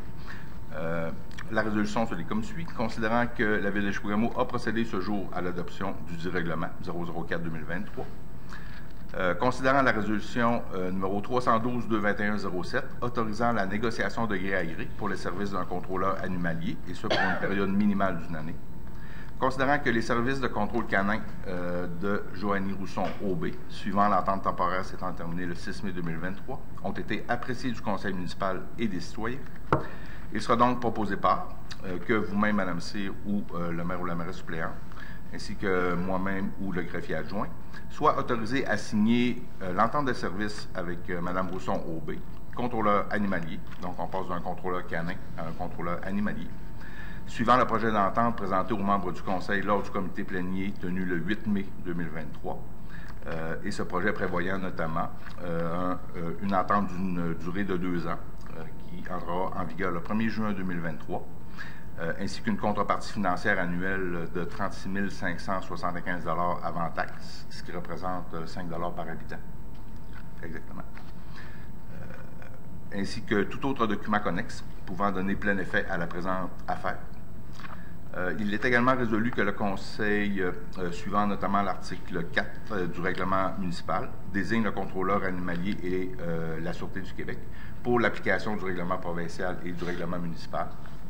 La résolution se lit comme suit. Considérant que la Ville de Chibougamau a procédé ce jour à l'adoption du dit règlement 004-2023, considérant la résolution numéro 312-221-07, autorisant la négociation de gré à gré pour les services d'un contrôleur animalier, et ce pour une période minimale d'une année. Considérant que les services de contrôle canin de Joanie Rousson OB, suivant l'entente temporaire s'étant terminée le 6 mai 2023, ont été appréciés du conseil municipal et des citoyens, il sera donc proposé par que vous-même, Mme C, ou le maire ou la mairesse suppléante, ainsi que moi-même ou le greffier adjoint, soit autorisé à signer l'entente de service avec Mme Rousson OB, contrôleur animalier, donc on passe d'un contrôleur canin à un contrôleur animalier, suivant le projet d'entente présenté aux membres du Conseil lors du comité plénier tenu le 8 mai 2023, et ce projet prévoyant notamment une entente d'une durée de 2 ans qui entrera en vigueur le 1er juin 2023, ainsi qu'une contrepartie financière annuelle de 36 575 $ avant taxe, ce qui représente 5 $ par habitant. Exactement. Ainsi que tout autre document connexe pouvant donner plein effet à la présente affaire. Il est également résolu que le Conseil, suivant notamment l'article 4 du règlement municipal, désigne le contrôleur animalier et la Sûreté du Québec pour l'application du règlement provincial et du règlement municipal.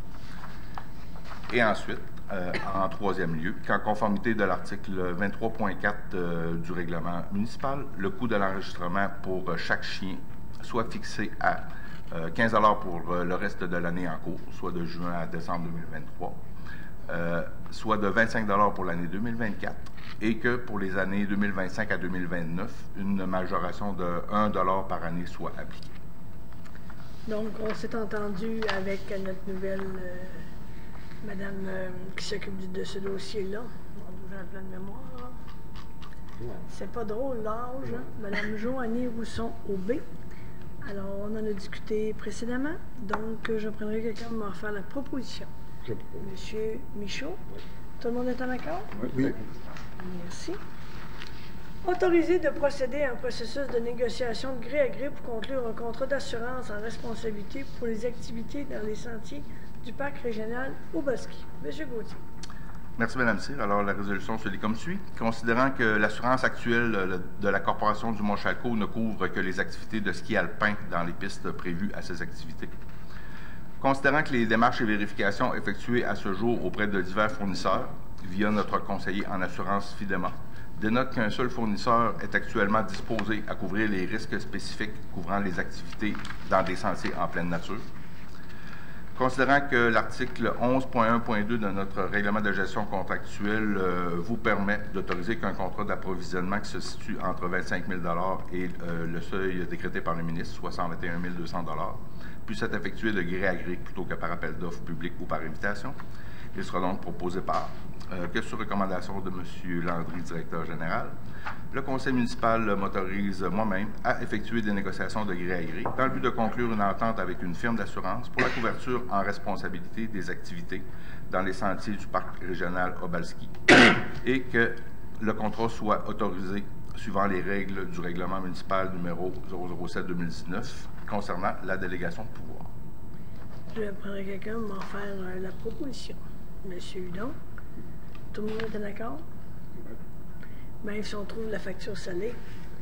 Et ensuite, en troisième lieu, qu'en conformité de l'article 23.4 du règlement municipal, le coût de l'enregistrement pour chaque chien soit fixé à 15 $ pour le reste de l'année en cours, soit de juin à décembre 2023, soit de 25 $ pour l'année 2024, et que pour les années 2025 à 2029, une majoration de 1 $ par année soit appliquée. Donc, on s'est entendu avec notre nouvelle madame qui s'occupe de ce dossier-là. J'ai un plan de mémoire. C'est pas drôle, l'âge. Hein? Madame Joanie Rousson OB. Alors, on en a discuté précédemment. Donc, je prendrai quelqu'un pour m'en faire la proposition. Monsieur Michaud. Tout le monde est en accord? Oui. Merci. Autoriser de procéder à un processus de négociation de gré à gré pour conclure un contrat d'assurance en responsabilité pour les activités dans les sentiers du parc régional Obolski. Monsieur Gauthier. Merci, Mme Cyr. Alors, la résolution se lit comme suit. Considérant que l'assurance actuelle de la Corporation du Mont-Chalco ne couvre que les activités de ski alpin dans les pistes prévues à ces activités. Considérant que les démarches et vérifications effectuées à ce jour auprès de divers fournisseurs, via notre conseiller en assurance FIDEMA, dénotent qu'un seul fournisseur est actuellement disposé à couvrir les risques spécifiques couvrant les activités dans des sentiers en pleine nature. Considérant que l'article 11.1.2 de notre règlement de gestion contractuelle vous permet d'autoriser qu'un contrat d'approvisionnement qui se situe entre 25 000 et le seuil décrété par le ministre, soit 121 200 puisse être effectué de gré à gré plutôt que par appel d'offres public ou par invitation. Il sera donc proposé par que sur recommandation de M. Landry, directeur général, le conseil municipal m'autorise moi-même à effectuer des négociations de gré à gré dans le but de conclure une entente avec une firme d'assurance pour la couverture en responsabilité des activités dans les sentiers du parc régional Obolski et que le contrat soit autorisé suivant les règles du règlement municipal numéro 007-2019 concernant la délégation de pouvoir. Je vais prendre quelqu'un pour m'en faire la proposition. Monsieur Hudon, tout le monde est d'accord? Même si on trouve la facture salée.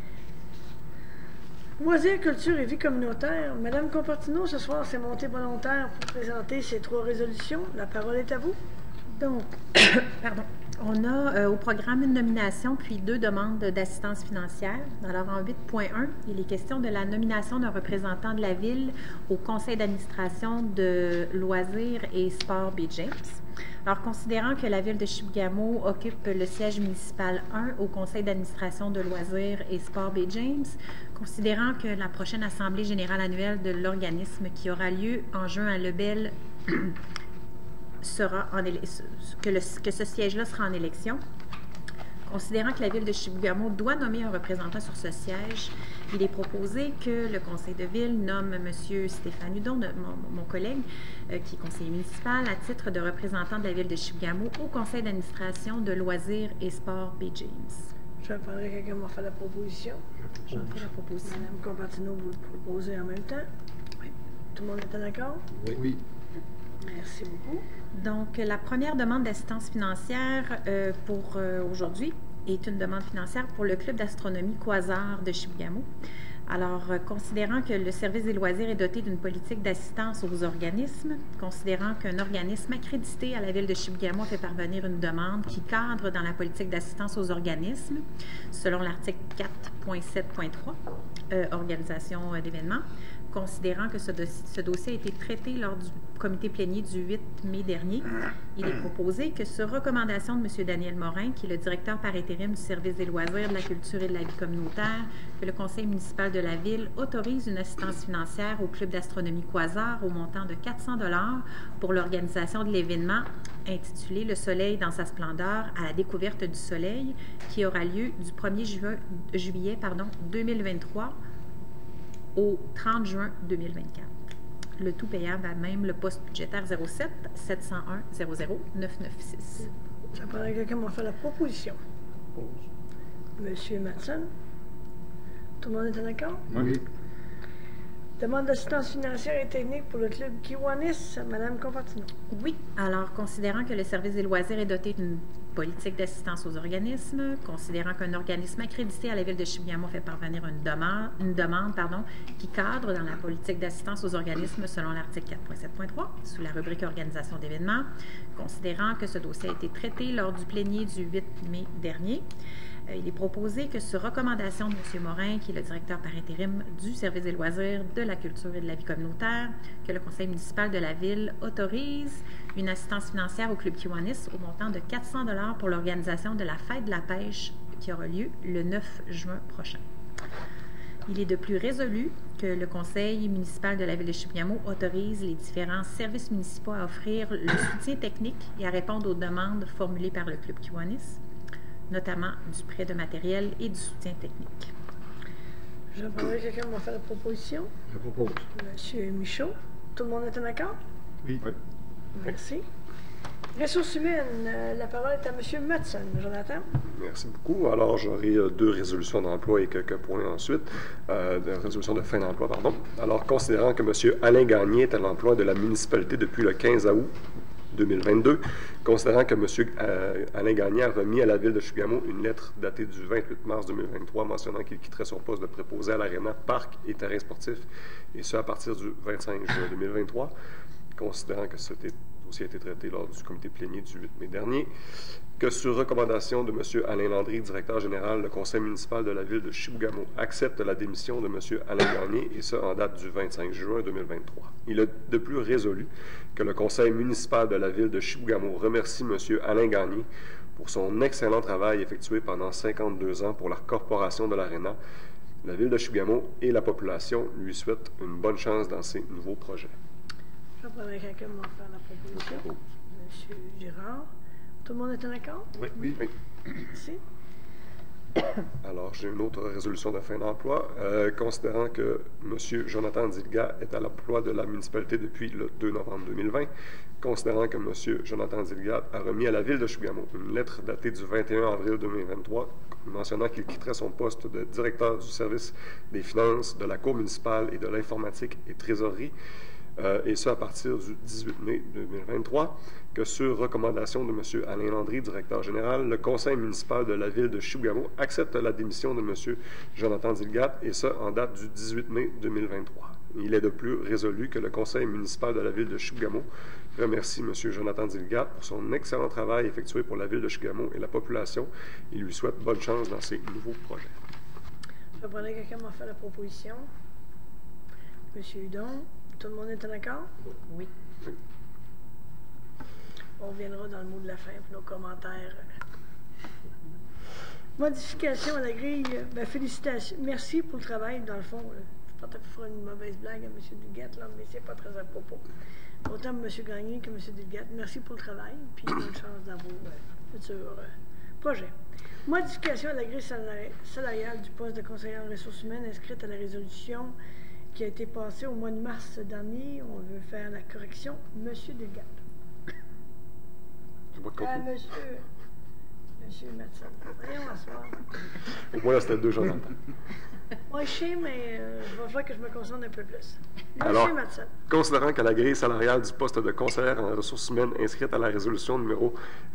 Loisirs, culture et vie communautaire. Madame Compartino, ce soir, c'est montée volontaire pour présenter ces 3 résolutions. La parole est à vous. Donc, pardon. On a au programme une nomination puis 2 demandes d'assistance financière. Alors, en 8.1, il est question de la nomination d'un représentant de la Ville au conseil d'administration de loisirs et sport B. James. Alors, considérant que la Ville de Chibougamau occupe le siège municipal 1 au conseil d'administration de loisirs et sport B. James, considérant que la prochaine assemblée générale annuelle de l'organisme qui aura lieu en juin à Lebel que ce siège-là sera en élection. Considérant que la Ville de Chibougamau doit nommer un représentant sur ce siège, il est proposé que le conseil de ville nomme M. Stéphane Hudon, mon collègue, qui est conseiller municipal, à titre de représentant de la Ville de Chibougamau au conseil d'administration de loisirs et sport B. James. Je vais prendre quelqu'un qui m'a fait la proposition. J'en fais la proposition. Madame Compartino, vous le proposez en même temps? Oui. Tout le monde est d'accord? Oui. Merci beaucoup. Donc, la première demande d'assistance financière pour aujourd'hui est une demande financière pour le club d'astronomie Quasar de Chibougamau. Alors, considérant que le service des loisirs est doté d'une politique d'assistance aux organismes, considérant qu'un organisme accrédité à la Ville de Chibougamau fait parvenir une demande qui cadre dans la politique d'assistance aux organismes, selon l'article 4.7.3, organisation d'événements, considérant que ce dossier a été traité lors du comité plénier du 8 mai dernier, il est proposé que sur recommandation de M. Daniel Morin, qui est le directeur par intérim du service des loisirs, de la culture et de la vie communautaire, que le conseil municipal de la Ville autorise une assistance financière au club d'astronomie Quasar au montant de 400 $ pour l'organisation de l'événement intitulé « Le soleil dans sa splendeur à la découverte du soleil » qui aura lieu du 1er juillet 2023 au 30 juin 2024. Le tout payable à même le poste budgétaire 07 701 00 996. Ça prendrait quelqu'un qui m'a fait la proposition. Monsieur Matson, tout le monde est d'accord? Oui. Demande d'assistance financière et technique pour le club Kiwanis, Madame Compartino. Oui. Alors, considérant que le service des loisirs est doté d'une politique d'assistance aux organismes, considérant qu'un organisme accrédité à la Ville de Chibougamau fait parvenir une demande qui cadre dans la politique d'assistance aux organismes selon l'article 4.7.3 sous la rubrique organisation d'événements, considérant que ce dossier a été traité lors du plénier du 8 mai dernier, il est proposé que sur recommandation de M. Morin, qui est le directeur par intérim du service des loisirs, de la culture et de la vie communautaire, que le conseil municipal de la Ville autorise une assistance financière au club Kiwanis au montant de 400 $ pour l'organisation de la fête de la pêche qui aura lieu le 9 juin prochain. Il est de plus résolu que le conseil municipal de la Ville de Chibougamau autorise les différents services municipaux à offrir le soutien technique et à répondre aux demandes formulées par le club Kiwanis, notamment du prêt de matériel et du soutien technique. Je vais prendre quelqu'un qui m'a fait la proposition. Je propose. Monsieur Michaud, tout le monde est en accord? Oui. Merci. Ressources humaines, la parole est à M. Matson. Jonathan? Merci beaucoup. Alors, j'aurai deux résolutions d'emploi et quelques points ensuite. De résolutions de fin d'emploi, pardon. Alors, considérant que M. Alain Gagné est à l'emploi de la municipalité depuis le 15 août 2022, considérant que M. Alain Gagné a remis à la Ville de Chibougamau une lettre datée du 28 mars 2023 mentionnant qu'il quitterait son poste de préposé à l'Arena, parc et terrain sportif, et ce à partir du 25 juin 2023, considérant que c'était aussi a été traité lors du comité plénier du 8 mai dernier, que sur recommandation de M. Alain Landry, directeur général, le conseil municipal de la Ville de Chibougamau accepte la démission de M. Alain Gagné, et ce en date du 25 juin 2023. Il est de plus résolu que le conseil municipal de la Ville de Chibougamau remercie M. Alain Gagné pour son excellent travail effectué pendant 52 ans pour la corporation de l'Arena. La Ville de Chibougamau et la population lui souhaitent une bonne chance dans ses nouveaux projets. Je prendrai quelqu'un pour faire la proposition. M. Girard. Tout le monde est en accord? Oui. Merci. Alors, j'ai une autre résolution de fin d'emploi. Considérant que M. Jonathan Dilga est à l'emploi de la municipalité depuis le 2 novembre 2020, considérant que M. Jonathan Dilga a remis à la Ville de Chibougamau une lettre datée du 21 avril 2023 mentionnant qu'il quitterait son poste de directeur du service des finances, de la Cour municipale et de l'informatique et trésorerie, et ce à partir du 18 mai 2023, que sur recommandation de M. Alain Landry, directeur général, le conseil municipal de la Ville de Chibougamau accepte la démission de M. Jonathan Dilgat, et ce en date du 18 mai 2023. Il est de plus résolu que le conseil municipal de la Ville de Chibougamau remercie M. Jonathan Dilgat pour son excellent travail effectué pour la Ville de Chibougamau et la population. Il lui souhaite bonne chance dans ses nouveaux projets. Je prendrai quelqu'un pour faire la proposition. M. Hudon. Tout le monde est en accord? Oui. On reviendra dans le mot de la fin pour nos commentaires. Modification à la grille. Félicitations. Merci pour le travail, dans le fond. Je pensais faire une mauvaise blague à M. Dilgat, là, mais c'est pas très à propos. Autant M. Gagné que M. Dilgat. Merci pour le travail, puis bonne chance dans vos futurs projets. Modification à la grille salariale du poste de conseiller en ressources humaines inscrite à la résolution qui a été passée au mois de mars dernier. On veut faire la correction. M. Dilgat. Monsieur Matson. Voyons m'asseoir. Au moins, là, c'était deux Jonathan. Moi, je sais, mais il va falloir que je me concentre un peu plus. Alors, Monsieur Matson. Considérant que la grille salariale du poste de conseillère en ressources humaines inscrite à la résolution numéro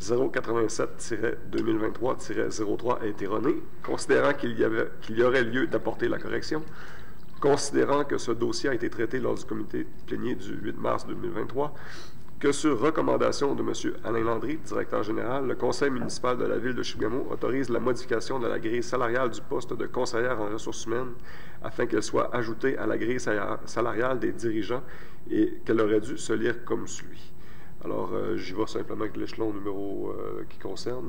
087-2023-03 a été erronée, considérant qu'il y aurait lieu d'apporter la correction, considérant que ce dossier a été traité lors du comité plénier du 8 mars 2023, que sur recommandation de M. Alain Landry, directeur général, le conseil municipal de la Ville de Chibougamau autorise la modification de la grille salariale du poste de conseillère en ressources humaines afin qu'elle soit ajoutée à la grille salariale des dirigeants et qu'elle aurait dû se lire comme suit. Alors, j'y vais simplement avec l'échelon numéro qui concerne.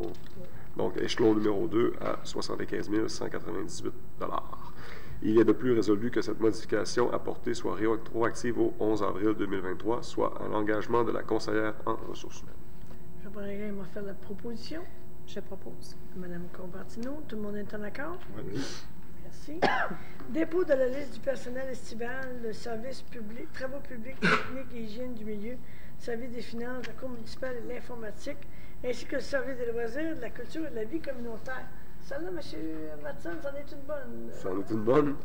Donc, échelon numéro 2 à 75 198 $. Il est de plus résolu que cette modification apportée soit rétroactive au 11 avril 2023, soit à l'engagement de la conseillère en ressources humaines. Je vais faire la proposition. Je propose. Mme Compartino, tout le monde est en accord? Oui. Merci. Dépôt de la liste du personnel estival, le service public, travaux publics, techniques et hygiène du milieu, service des finances, la Cour municipale et l'informatique, ainsi que le service des loisirs, de la culture et de la vie communautaire. Celle-là, M. Matson, c'en est une bonne. C'en est une bonne.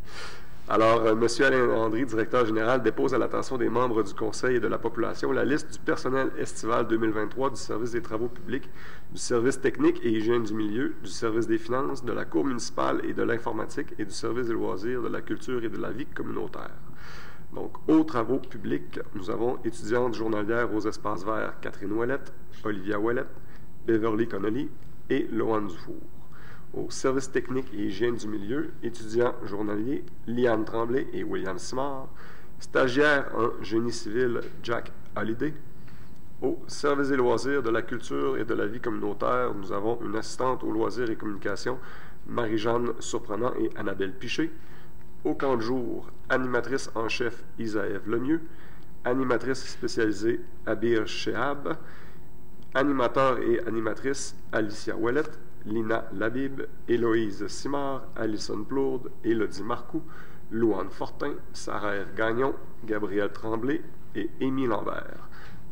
Alors, M. Alain Landry, directeur général, dépose à l'attention des membres du Conseil et de la population la liste du personnel estival 2023 du service des travaux publics, du service technique et hygiène du milieu, du service des finances, de la Cour municipale et de l'informatique et du service des loisirs, de la culture et de la vie communautaire. Donc, aux travaux publics, nous avons étudiantes journalières aux espaces verts Catherine Ouellette, Olivia Ouellette, Beverly Connolly et Loane Dufour. Au service technique et hygiène du milieu, étudiants journaliers Liane Tremblay et William Simard, stagiaires en génie civil Jack Hallyday. Au service des loisirs, de la culture et de la vie communautaire, nous avons une assistante aux loisirs et communications, Marie-Jeanne Surprenant et Annabelle Piché. Au camp de jour, animatrice en chef Isaève Lemieux, animatrice spécialisée Abir Shehab, animateur et animatrice Alicia Ouellette, Lina Labib, Héloïse Simard, Alison Plourde, Élodie Marcoux, Louane Fortin, Sarah R. Gagnon, Gabrielle Tremblay et Émile Lambert.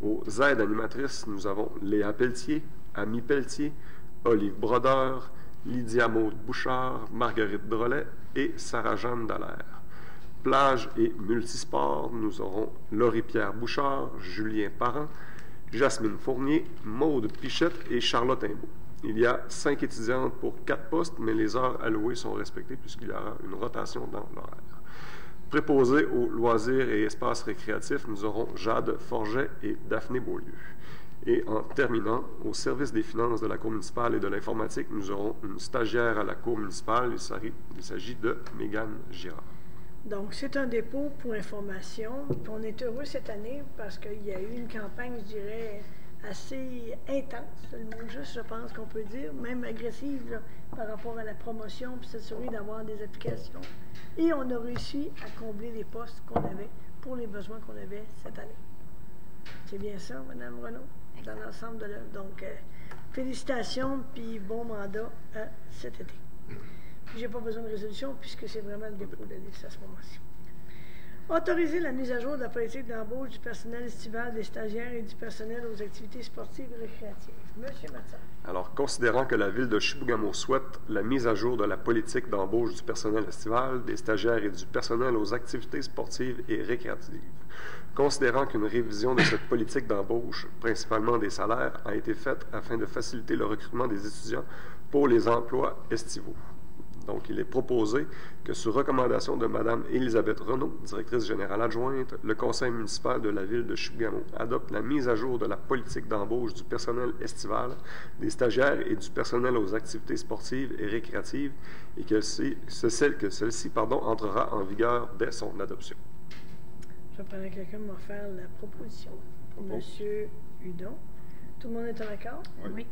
Aux aides animatrices, nous avons Léa Pelletier, Ami Pelletier, Olive Brodeur, Lydia Maud Bouchard, Marguerite Drolet et Sarah-Jeanne Dallaire. Plage et multisport, nous aurons Laurie-Pierre Bouchard, Julien Parent, Jasmine Fournier, Maude Pichette et Charlotte Imbeau. Il y a 5 étudiantes pour 4 postes, mais les heures allouées sont respectées puisqu'il y aura une rotation dans l'horaire. Préposés aux loisirs et espaces récréatifs, nous aurons Jade Forget et Daphné Beaulieu. Et en terminant, au service des finances de la Cour municipale et de l'informatique, nous aurons une stagiaire à la Cour municipale. Il s'agit de Mégane Girard. Donc, c'est un dépôt pour information. On est heureux cette année parce qu'il y a eu une campagne, je dirais, assez intense, c'est le mot juste, je pense qu'on peut dire, même agressive là, par rapport à la promotion, puis s'assurer d'avoir des applications. Et on a réussi à combler les postes qu'on avait pour les besoins qu'on avait cette année. C'est bien ça, Mme Renaud, dans l'ensemble de l'œuvre. Donc, félicitations, puis bon mandat cet été. Je n'ai pas besoin de résolution puisque c'est vraiment le dépôt de liste à ce moment-ci. Autoriser la mise à jour de la politique d'embauche du personnel estival, des stagiaires et du personnel aux activités sportives et récréatives. Monsieur Matson. Alors, considérant que la Ville de Chibougamau souhaite la mise à jour de la politique d'embauche du personnel estival, des stagiaires et du personnel aux activités sportives et récréatives, considérant qu'une révision de cette politique d'embauche, principalement des salaires, a été faite afin de faciliter le recrutement des étudiants pour les emplois estivaux. Donc, il est proposé que, sur recommandation de Mme Élisabeth Renaud, directrice générale adjointe, le Conseil municipal de la Ville de Chibougamau adopte la mise à jour de la politique d'embauche du personnel estival, des stagiaires et du personnel aux activités sportives et récréatives et que celle-ci entrera en vigueur dès son adoption. Je prendrai quelqu'un pour faire la proposition. Monsieur Hudon. Tout le monde est en accord? Oui.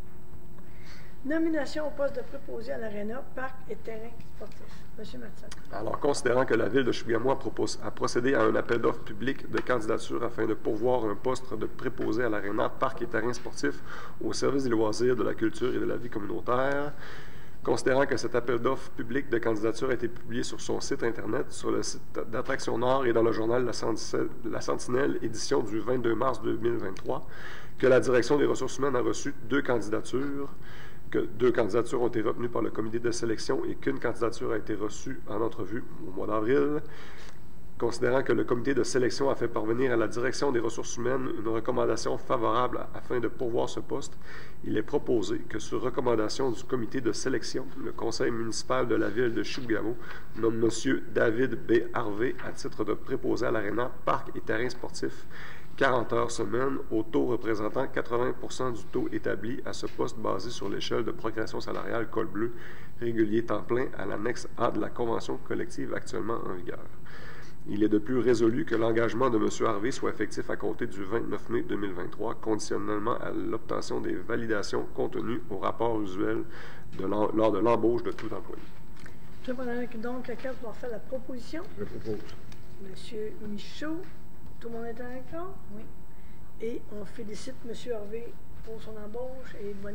Nomination au poste de préposé à l'Arena, parc et terrain sportif. Monsieur Matson. Alors, considérant que la Ville de Chibougamau a procédé à un appel d'offres public de candidature afin de pourvoir un poste de préposé à l'Arena, parc et terrain sportif au service des loisirs, de la culture et de la vie communautaire, considérant que cet appel d'offres public de candidature a été publié sur son site Internet, sur le site d'Attraction Nord et dans le journal La Sentinelle, édition du 22 mars 2023, que la Direction des ressources humaines a reçu 2 candidatures, que 2 candidatures ont été retenues par le comité de sélection et qu'une candidature a été reçue en entrevue au mois d'avril. Considérant que le comité de sélection a fait parvenir à la Direction des ressources humaines une recommandation favorable afin de pourvoir ce poste, il est proposé que, sur recommandation du comité de sélection, le conseil municipal de la Ville de Chibougamau nomme M. David B. Harvey à titre de préposé à l'Arena, parc et terrain sportif, 40 heures semaine, au taux représentant 80% du taux établi à ce poste basé sur l'échelle de progression salariale col bleu régulier temps plein à l'annexe A de la convention collective actuellement en vigueur. Il est de plus résolu que l'engagement de M. Harvey soit effectif à compter du 29 mai 2023, conditionnellement à l'obtention des validations contenues au rapport usuel lors de l'embauche de tout employé. Je prendrai donc quelqu'un pour faire la proposition. Je propose. Monsieur Michaud. Tout le monde est en accord? Oui. Et on félicite M. Harvey pour son embauche et bonne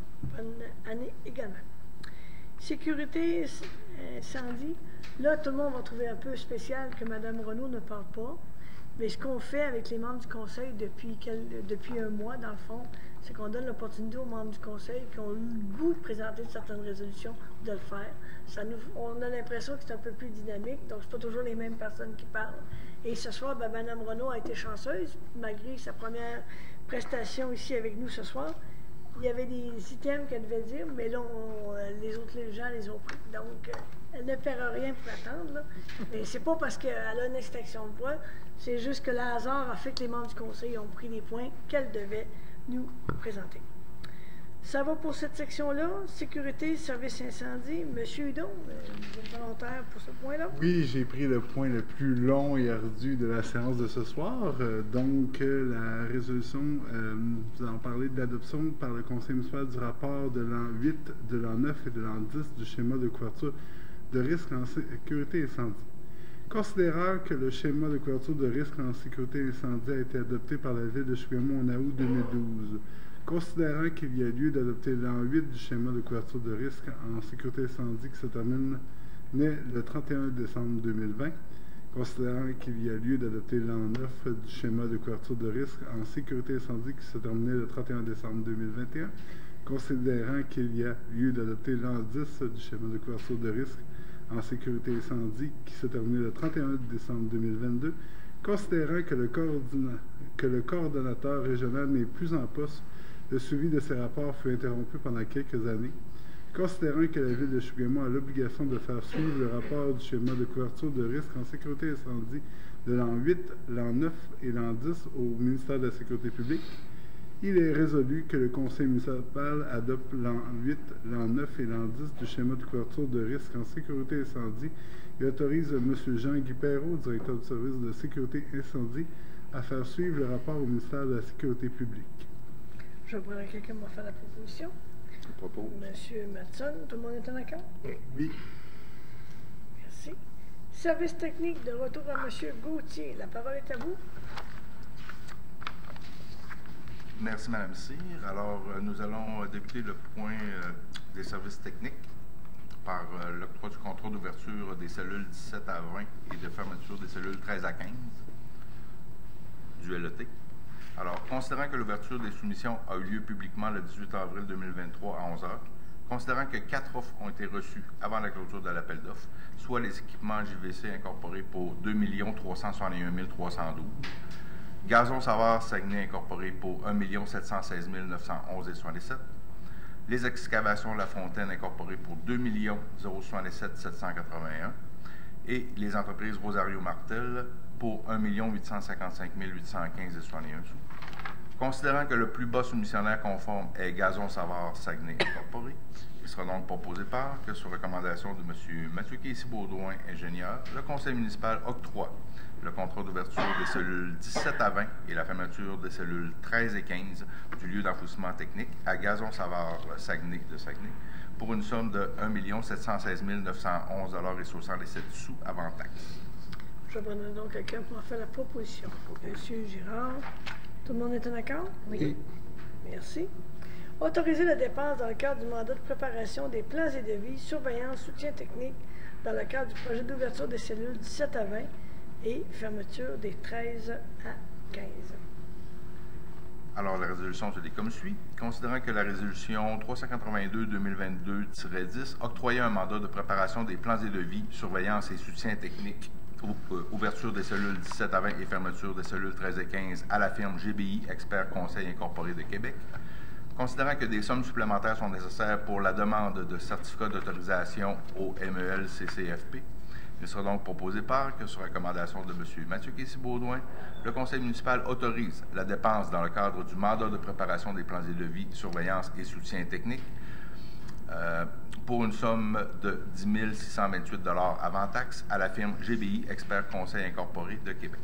année également. Sécurité, incendie. Là, tout le monde va trouver un peu spécial que Mme Renaud ne parle pas. Mais ce qu'on fait avec les membres du Conseil depuis un mois, dans le fond, c'est qu'on donne l'opportunité aux membres du Conseil qui ont eu le goût de présenter certaines résolutions de le faire. On a l'impression que c'est un peu plus dynamique, donc ce pas toujours les mêmes personnes qui parlent. Et ce soir, Mme Renaud a été chanceuse, malgré sa première prestation ici avec nous ce soir. Il y avait des items qu'elle devait dire, mais là, les autres gens les ont pris. Donc, elle ne perd rien pour attendre. Là. Mais c'est pas parce qu'elle a une extraction de voix, c'est juste que le hasard a fait que les membres du Conseil ont pris les points qu'elle devait nous présenter. Ça va pour cette section-là. Sécurité, service incendie. Monsieur Hudon, vous êtes volontaire pour ce point-là? Oui, j'ai pris le point le plus long et ardu de la séance de ce soir. La résolution, vous en parlez de l'adoption par le Conseil municipal du rapport de l'an 8, de l'an 9 et de l'an 10 du schéma de couverture de risque en sécurité incendie. Considérant que le schéma de couverture de risque en sécurité incendie a été adopté par la Ville de Chibougamau en août 2012, considérant qu'il y a lieu d'adopter l'an 8 du schéma de couverture de risque en sécurité incendie qui se termine le 31 décembre 2020, considérant qu'il y a lieu d'adopter l'an 9 du schéma de couverture de risque en sécurité incendie qui se terminait le 31 décembre 2021, considérant qu'il y a lieu d'adopter l'an 10 du schéma de couverture de risque en sécurité incendie qui se terminait le 31 décembre 2022, considérant que le coordonnateur régional n'est plus en poste, le suivi de ces rapports fut interrompu pendant quelques années, considérant que la Ville de Chibougamau a l'obligation de faire suivre le rapport du schéma de couverture de risque en sécurité incendie de l'an 8, l'an 9 et l'an 10 au ministère de la Sécurité publique, il est résolu que le conseil municipal adopte l'an 8, l'an 9 et l'an 10 du schéma de couverture de risque en sécurité incendie et autorise M. Jean-Guy Perrault, directeur du service de sécurité incendie, à faire suivre le rapport au ministère de la Sécurité publique. Je vais prendre quelqu'un pour faire la proposition. Je propose. Monsieur Matson, tout le monde est en accord? Oui. Merci. Service technique, de retour à Monsieur Gauthier. La parole est à vous. Merci, Mme Cyr. Alors, nous allons débuter le point des services techniques par l'octroi du contrat d'ouverture des cellules 17 à 20 et de fermeture des cellules 13 à 15 du LET. Alors, considérant que l'ouverture des soumissions a eu lieu publiquement le 18 avril 2023 à 11h, considérant que 4 offres ont été reçues avant la clôture de l'appel d'offres, soit les équipements JVC incorporés pour 2 361 312, Gazon Savard Saguenay incorporé pour 1 716 911,77, les excavations La Fontaine incorporées pour 2 067 781 et les entreprises Rosario Martel pour 1 855 815,61 sous. Considérant que le plus bas soumissionnaire conforme est Gazon Savard Saguenay incorporé, il sera donc proposé par que, sur recommandation de M. Mathieu Casey-Baudouin, ingénieur, le conseil municipal octroie le contrat d'ouverture des cellules 17 à 20 et la fermeture des cellules 13 et 15 du lieu d'enfouissement technique à Gazon Savard Saguenay de Saguenay pour une somme de 1 716 911,67 sous avant taxe. Je vais prendre donc quelqu'un pour en faire la proposition. Monsieur Girard, tout le monde est en accord? Oui. Merci. Autoriser la dépense dans le cadre du mandat de préparation des plans et devis, surveillance, soutien technique dans le cadre du projet d'ouverture des cellules 17 à 20 et fermeture des 13 à 15. Alors, la résolution se dit comme suit. Considérant que la résolution 382-2022-10 octroyait un mandat de préparation des plans et devis, surveillance et soutien technique, ouverture des cellules 17 à 20 et fermeture des cellules 13 et 15 à la firme GBI Expert Conseil Incorporé de Québec, considérant que des sommes supplémentaires sont nécessaires pour la demande de certificat d'autorisation au MEL-CCFP, il sera donc proposé par que, sur recommandation de M. Mathieu Casey-Baudouin, le conseil municipal autorise la dépense dans le cadre du mandat de préparation des plans et devis, surveillance et soutien technique pour une somme de 10 628 $ avant taxe à la firme GBI Expert Conseil Incorporé de Québec.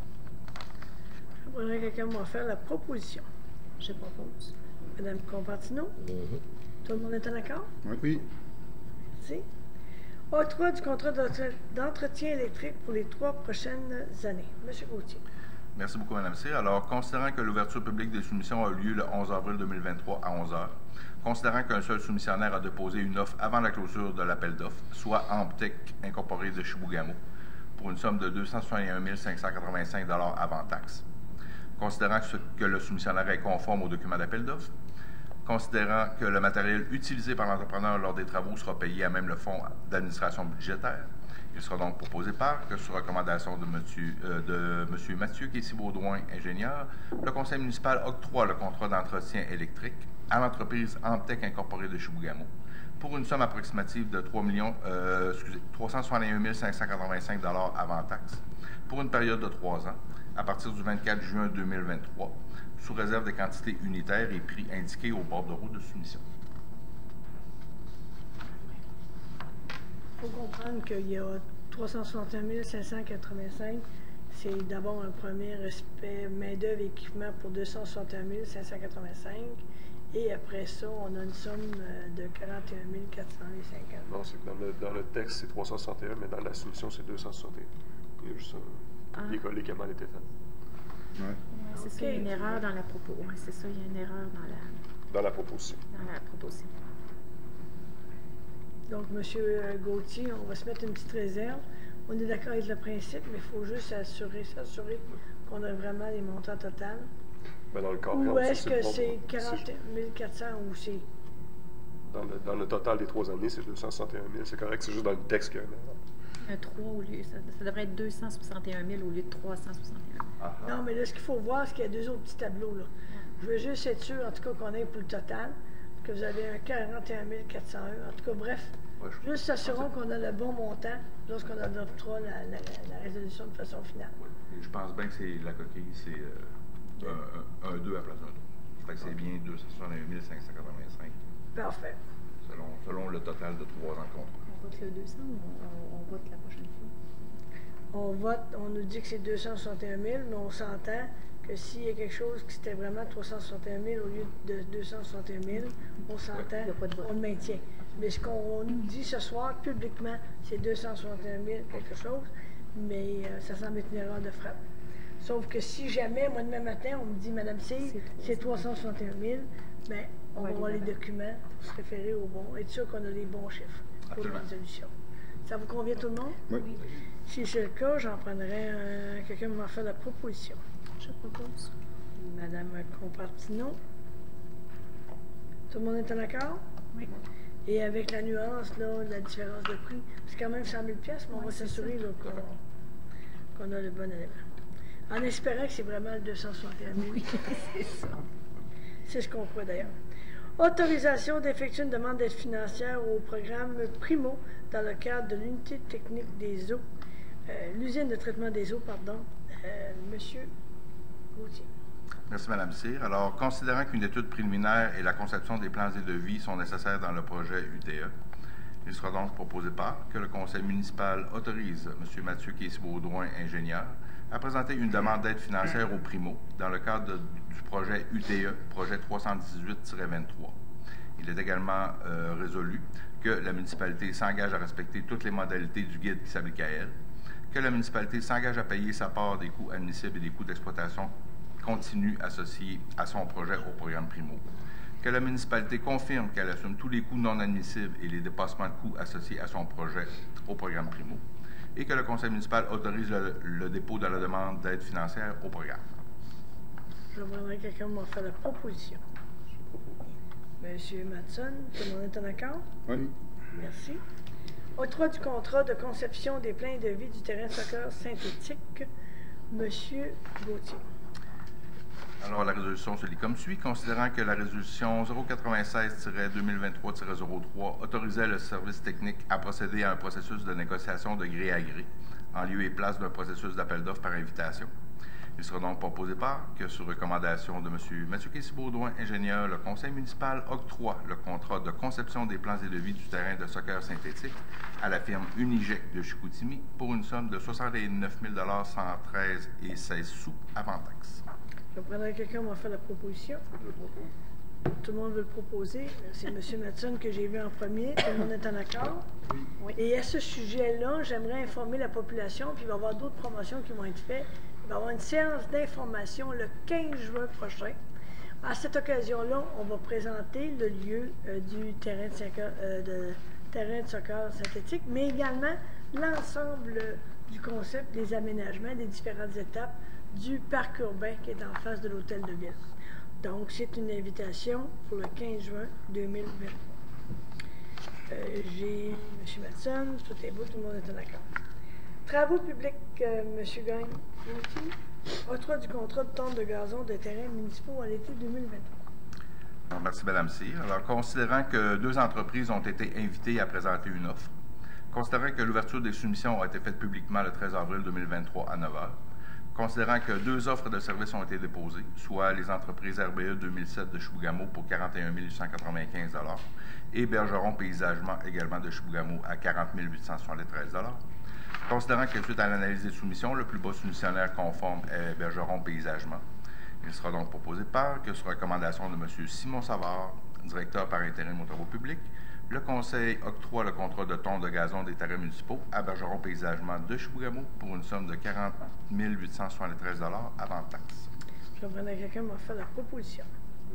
Je voudrais quelqu'un m'en faire la proposition. Je propose. Mme Compartino, tout le monde est en accord? Oui. Merci. Octroi du contrat d'entretien électrique pour les 3 prochaines années. Monsieur Gauthier. Merci beaucoup, Mme Cyr. Alors, considérant que l'ouverture publique des soumissions a eu lieu le 11 avril 2023 à 11h, considérant qu'un seul soumissionnaire a déposé une offre avant la clôture de l'appel d'offres, soit Amptec Incorporé de Chibougamau, pour une somme de 261 585 $ avant taxe, considérant que le soumissionnaire est conforme au document d'appel d'offres, considérant que le matériel utilisé par l'entrepreneur lors des travaux sera payé à même le fonds d'administration budgétaire, il sera donc proposé par que, sur recommandation de M. Mathieu Casey-Baudouin, ingénieur, le conseil municipal octroie le contrat d'entretien électrique à l'entreprise Amptec Incorporée de Chibougamau pour une somme approximative de 361 585 $ avant taxe pour une période de 3 ans à partir du 24 juin 2023, sous réserve des quantités unitaires et prix indiqués au bordereau de soumission. Il faut comprendre qu'il y a 361 585. C'est d'abord un premier respect main-d'œuvre et équipement pour 261 585. Et après ça, on a une somme de 41 450. Non, c'est que dans le texte, c'est 361, mais dans la soumission, c'est 261. Il y a juste les commandes étaient faites. Ouais. C'est ça, il y a une erreur dans la proposition. Oui, c'est ça, il y a une erreur Dans la proposition. dans la proposition. Donc, M. Gauthier, on va se mettre une petite réserve On est d'accord avec le principe, mais il faut juste s'assurer qu'on a vraiment les montants totaux. Ben, dans le cas Ou est-ce que c'est 41 400 ou c'est... Dans le total des 3 années, c'est 261 000. C'est correct, c'est juste dans le texte qu'il y a Un 3 au lieu, ça devrait être 261 000 au lieu de 361 000. Non, mais là, ce qu'il faut voir, c'est qu'il y a 2 autres petits tableaux, là. Je veux juste être sûr, en tout cas, qu'on ait pour le total, que vous avez un 41 401. En tout cas, bref, juste s'assurons qu'on a le bon montant lorsqu'on adoptera la résolution de façon finale. Oui. Et je pense bien que c'est la coquille, c'est un 2 à place d'un 2. Ça fait que c'est bien 261 585. Parfait. Selon le total de 3 ans de contrat. On vote le 200 ou on vote la prochaine fois? On vote, on nous dit que c'est 261 000, mais on s'entend que s'il y a quelque chose qui c'était vraiment 361 000 au lieu de 261 000, on s'entend, on le maintient. Mais ce qu'on nous dit ce soir publiquement, c'est 261 000 quelque chose, mais ça semble être une erreur de frappe. Sauf que si jamais, moi, demain matin, on me dit, Madame C, c'est 361 000, bien, on va voir les documents pour se référer au bon, être sûr qu'on a les bons chiffres pour la résolution. Ça vous convient tout le monde? Oui. Si c'est le cas, j'en prendrai quelqu'un va faire la proposition. Je propose. Madame Compartino. Tout le monde est en accord? Oui. Et avec la nuance, là, la différence de prix, c'est quand même 100 000 $, mais on va s'assurer qu'on a le bon élément. En espérant que c'est vraiment le 261 000. Oui, c'est ça. C'est ce qu'on croit d'ailleurs. Autorisation d'effectuer une demande d'aide financière au programme Primo dans le cadre de l'unité technique des eaux, l'usine de traitement des eaux, pardon, Monsieur Gauthier. Merci, Mme Cyr. Alors, considérant qu'une étude préliminaire et la conception des plans et devis sont nécessaires dans le projet UTE, il sera donc proposé que le conseil municipal autorise M. Mathieu Casey-Baudouin, ingénieur, à présenter une demande d'aide financière au Primo dans le cadre du projet UTE, projet 318-23. Il est également résolu que la municipalité s'engage à respecter toutes les modalités du guide qui s'applique à elle, que la municipalité s'engage à payer sa part des coûts admissibles et des coûts d'exploitation continus associés à son projet au programme Primo, que la municipalité confirme qu'elle assume tous les coûts non admissibles et les dépassements de coûts associés à son projet au programme Primo, et que le conseil municipal autorise le dépôt de la demande d'aide financière au programme. Je demanderai quelqu'un de faire la proposition. Monsieur Matson, tout le monde est en accord? Oui. Merci. Octroi du contrat de conception des plans de vie du terrain de soccer synthétique, Monsieur Gauthier. Alors, la résolution se lit comme suit. Considérant que la résolution 096-2023-03 autorisait le service technique à procéder à un processus de négociation de gré à gré, en lieu et place d'un processus d'appel d'offres par invitation, il sera donc proposé que, sur recommandation de M. Mathieu Casey-Baudouin, ingénieur, le conseil municipal octroie le contrat de conception des plans et devis du terrain de soccer synthétique à la firme Unigec de Chicoutimi pour une somme de 69 113,16 sous avant taxe. Je prendrai quelqu'un qui va faire la proposition. Tout le monde veut le proposer. C'est M. Matson que j'ai vu en premier. Tout le monde est en accord? Oui. Et à ce sujet-là, j'aimerais informer la population, puis il va y avoir d'autres promotions qui vont être faites. Il va y avoir une séance d'information le 15 juin prochain. À cette occasion-là, on va présenter le lieu du terrain de soccer synthétique, mais également l'ensemble du concept des aménagements, des différentes étapes du parc urbain qui est en face de l'hôtel de ville. Donc, c'est une invitation pour le 15 juin 2023. J'ai M. Matson, tout est beau, tout le monde est en accord. Travaux publics, M. Gagne. Octroi du contrat de tonne de gazon de terrains municipaux à l'été 2023. Alors, merci, Mme Cyr. Alors, considérant que 2 entreprises ont été invitées à présenter une offre, considérant que l'ouverture des soumissions a été faite publiquement le 13 avril 2023 à 9 h, considérant que 2 offres de services ont été déposées, soit les entreprises RBE 2007 de Chibougamau pour 41 895 $ et Bergeron Paysagement également de Chibougamau à 40 873 $. Considérant que suite à l'analyse des soumissions, le plus bas soumissionnaire conforme est Bergeron Paysagement, il sera donc proposé que sur recommandation de M. Simon Savard, directeur par intérim aux travaux publics, le conseil octroie le contrat de tonne de gazon des terrains municipaux à Bergeron Paysagement de Chibougamau pour une somme de 40 873 $ avant taxe. Je vais prendre quelqu'un qui va faire la proposition.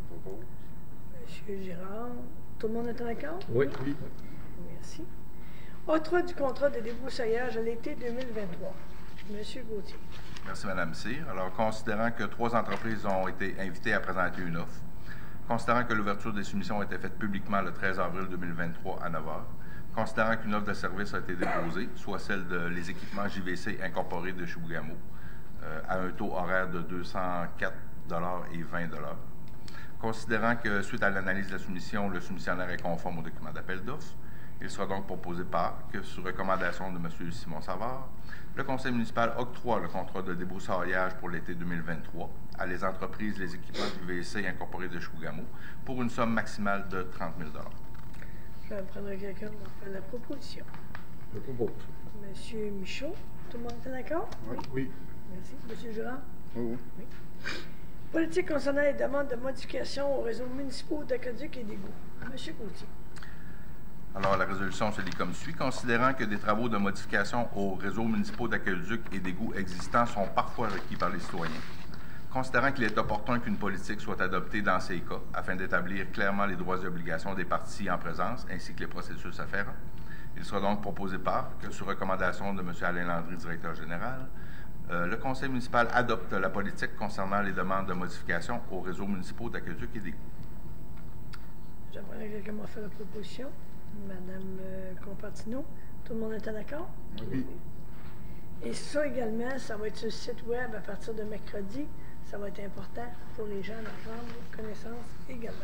Monsieur Girard, tout le monde est en accord? Oui. Merci. Octroi du contrat de débroussaillage à l'été 2023. Monsieur Gauthier. Merci, Mme Cyr. Alors, considérant que 3 entreprises ont été invitées à présenter une offre, considérant que l'ouverture des soumissions a été faite publiquement le 13 avril 2023 à 9 h, considérant qu'une offre de service a été déposée, soit celle des équipements JVC incorporés de Chibougamau, à un taux horaire de 204 et 20 $. Considérant que, suite à l'analyse de la soumission, le soumissionnaire est conforme au document d'appel d'offres, il sera donc proposé que, sur recommandation de M. Simon Savard, le conseil municipal octroie le contrat de débroussaillage pour l'été 2023 à les entreprises les équipements JVC incorporés de Chibougamau pour une somme maximale de 30 000 $. Je vais prendre quelqu'un pour faire la proposition. Je propose. Monsieur Michaud, tout le monde est d'accord? Oui. Merci. Monsieur Girard? Oui. Politique concernant les demandes de modification aux réseaux municipaux d'aqueduc et d'égouts. Monsieur Gauthier. Alors, la résolution se lit comme suit. Considérant que des travaux de modification aux réseaux municipaux d'aqueduc et d'égouts existants sont parfois requis par les citoyens, considérant qu'il est opportun qu'une politique soit adoptée dans ces cas afin d'établir clairement les droits et obligations des parties en présence ainsi que les processus afférents, il sera donc proposé que, sur recommandation de M. Alain Landry, directeur général, le conseil municipal adopte la politique concernant les demandes de modification aux réseaux municipaux d'aqueduc et d'égouts. J'aimerais que quelqu'un m'a fait la proposition. Madame Compartino, tout le monde est d'accord? Oui. Et ça également, ça va être sur le site web à partir de mercredi. Ça va être important pour les gens d'en prendre connaissance également.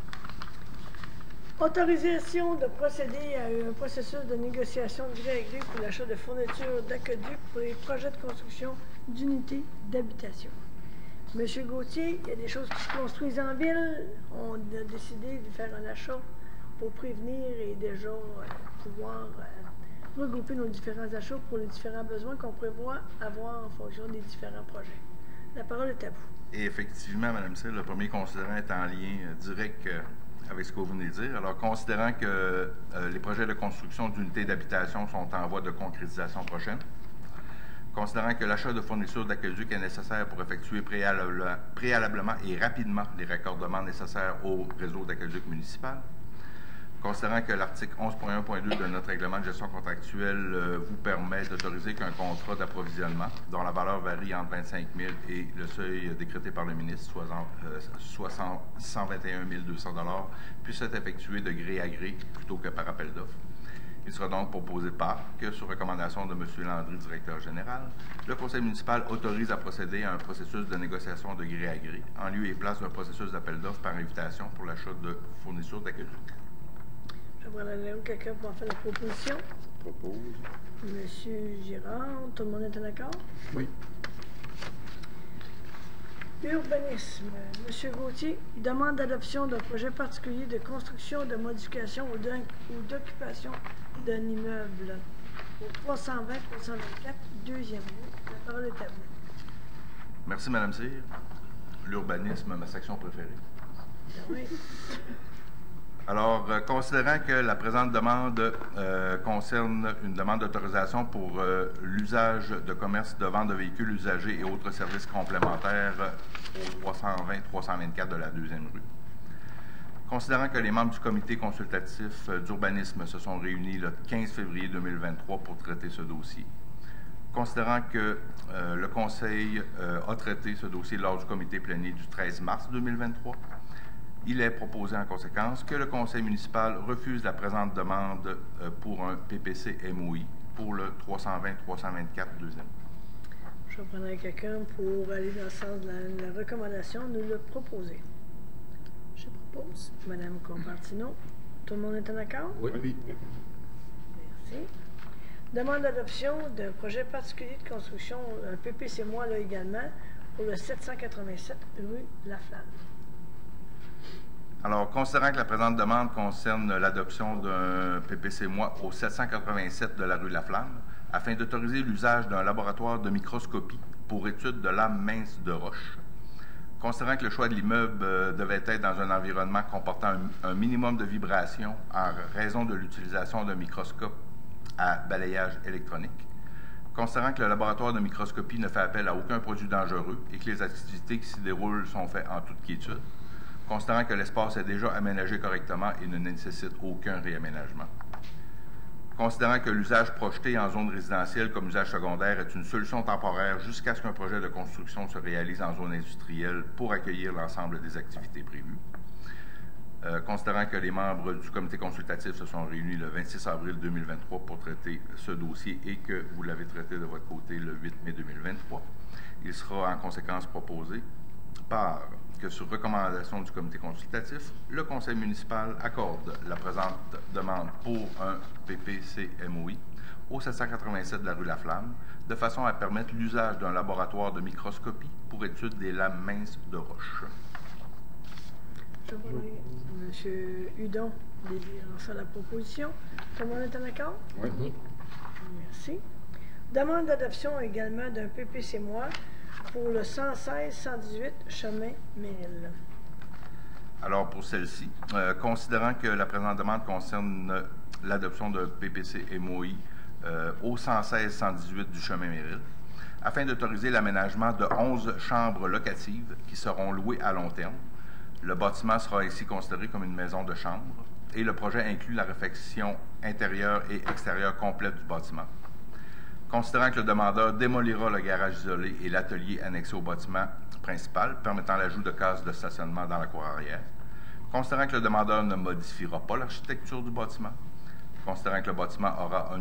Autorisation de procéder à un processus de négociation de gré à gré pour l'achat de fournitures d'aqueduc pour les projets de construction d'unités d'habitation. Monsieur Gauthier, il y a des choses qui se construisent en ville. On a décidé de faire un achat pour prévenir et déjà pouvoir regrouper nos différents achats pour les différents besoins qu'on prévoit avoir en fonction des différents projets. La parole est à vous. Et effectivement, Mme Cyr, le premier considérant est en lien direct avec ce que vous venez de dire. Alors, considérant que les projets de construction d'unités d'habitation sont en voie de concrétisation prochaine, considérant que l'achat de fournitures d'aqueduc est nécessaire pour effectuer préalablement et rapidement les raccordements nécessaires au réseau d'aqueduc municipal, considérant que l'article 11.1.2 de notre règlement de gestion contractuelle vous permet d'autoriser qu'un contrat d'approvisionnement, dont la valeur varie entre 25 000 et le seuil décrété par le ministre, soit 121 200 $, puisse être effectué de gré à gré plutôt que par appel d'offres. Il sera donc proposé que, sur recommandation de M. Landry, directeur général, le conseil municipal autorise à procéder à un processus de négociation de gré à gré, en lieu et place d'un processus d'appel d'offres par invitation pour l'achat de fournitures d'aqueduc. Je vais aller où quelqu'un pour en faire la proposition. Propose. Monsieur Girard, tout le monde est d'accord? Oui. Urbanisme. Monsieur Gauthier, demande d'adoption d'un projet particulier de construction, de modification ou d'occupation d'un immeuble au 320-324, deuxième rue. La parole est à vous. Merci, Mme Cyr. L'urbanisme, ma section préférée. Oui. Alors, considérant que la présente demande concerne une demande d'autorisation pour l'usage de commerce de vente de véhicules usagés et autres services complémentaires au 320-324 de la deuxième rue. Considérant que les membres du comité consultatif d'urbanisme se sont réunis le 15 février 2023 pour traiter ce dossier. Considérant que le Conseil a traité ce dossier lors du comité plénier du 13 mars 2023, il est proposé en conséquence que le conseil municipal refuse la présente demande pour un PPC MOI pour le 320-324 deuxième. Je vais prendre quelqu'un pour aller dans le sens de la recommandation, nous le proposer. Je propose. Madame Compartino, tout le monde est en accord? Oui. Merci. Demande d'adoption d'un projet particulier de construction, un PPC moi là également, pour le 787 rue Laflamme. Alors, considérant que la présente demande concerne l'adoption d'un PPC moi au 787 de la rue Laflamme, afin d'autoriser l'usage d'un laboratoire de microscopie pour étude de lames minces de roche. Considérant que le choix de l'immeuble devait être dans un environnement comportant un minimum de vibration en raison de l'utilisation d'un microscope à balayage électronique, considérant que le laboratoire de microscopie ne fait appel à aucun produit dangereux et que les activités qui s'y déroulent sont faites en toute quiétude, considérant que l'espace est déjà aménagé correctement et ne nécessite aucun réaménagement. Considérant que l'usage projeté en zone résidentielle comme usage secondaire est une solution temporaire jusqu'à ce qu'un projet de construction se réalise en zone industrielle pour accueillir l'ensemble des activités prévues. Considérant que les membres du comité consultatif se sont réunis le 26 avril 2023 pour traiter ce dossier et que vous l'avez traité de votre côté le 8 mai 2023, il sera en conséquence proposé que sur recommandation du comité consultatif, le conseil municipal accorde la présente demande pour un PPCMOI au 787 de la rue Laflamme, de façon à permettre l'usage d'un laboratoire de microscopie pour étude des lames minces de roche. Je voudrais, M. Hudon, lancer la proposition. Tout le monde est en accord? Oui. Merci. Demande d'adoption également d'un PPCMOI pour le 116-118 chemin Méril. Alors, pour celle-ci, considérant que la présente demande concerne l'adoption d'un PPCMOI au 116-118 du chemin Méril, afin d'autoriser l'aménagement de 11 chambres locatives qui seront louées à long terme. Le bâtiment sera ainsi considéré comme une maison de chambre et le projet inclut la réfection intérieure et extérieure complète du bâtiment. Considérant que le demandeur démolira le garage isolé et l'atelier annexé au bâtiment principal, permettant l'ajout de cases de stationnement dans la cour arrière. Considérant que le demandeur ne modifiera pas l'architecture du bâtiment. Considérant que le bâtiment aura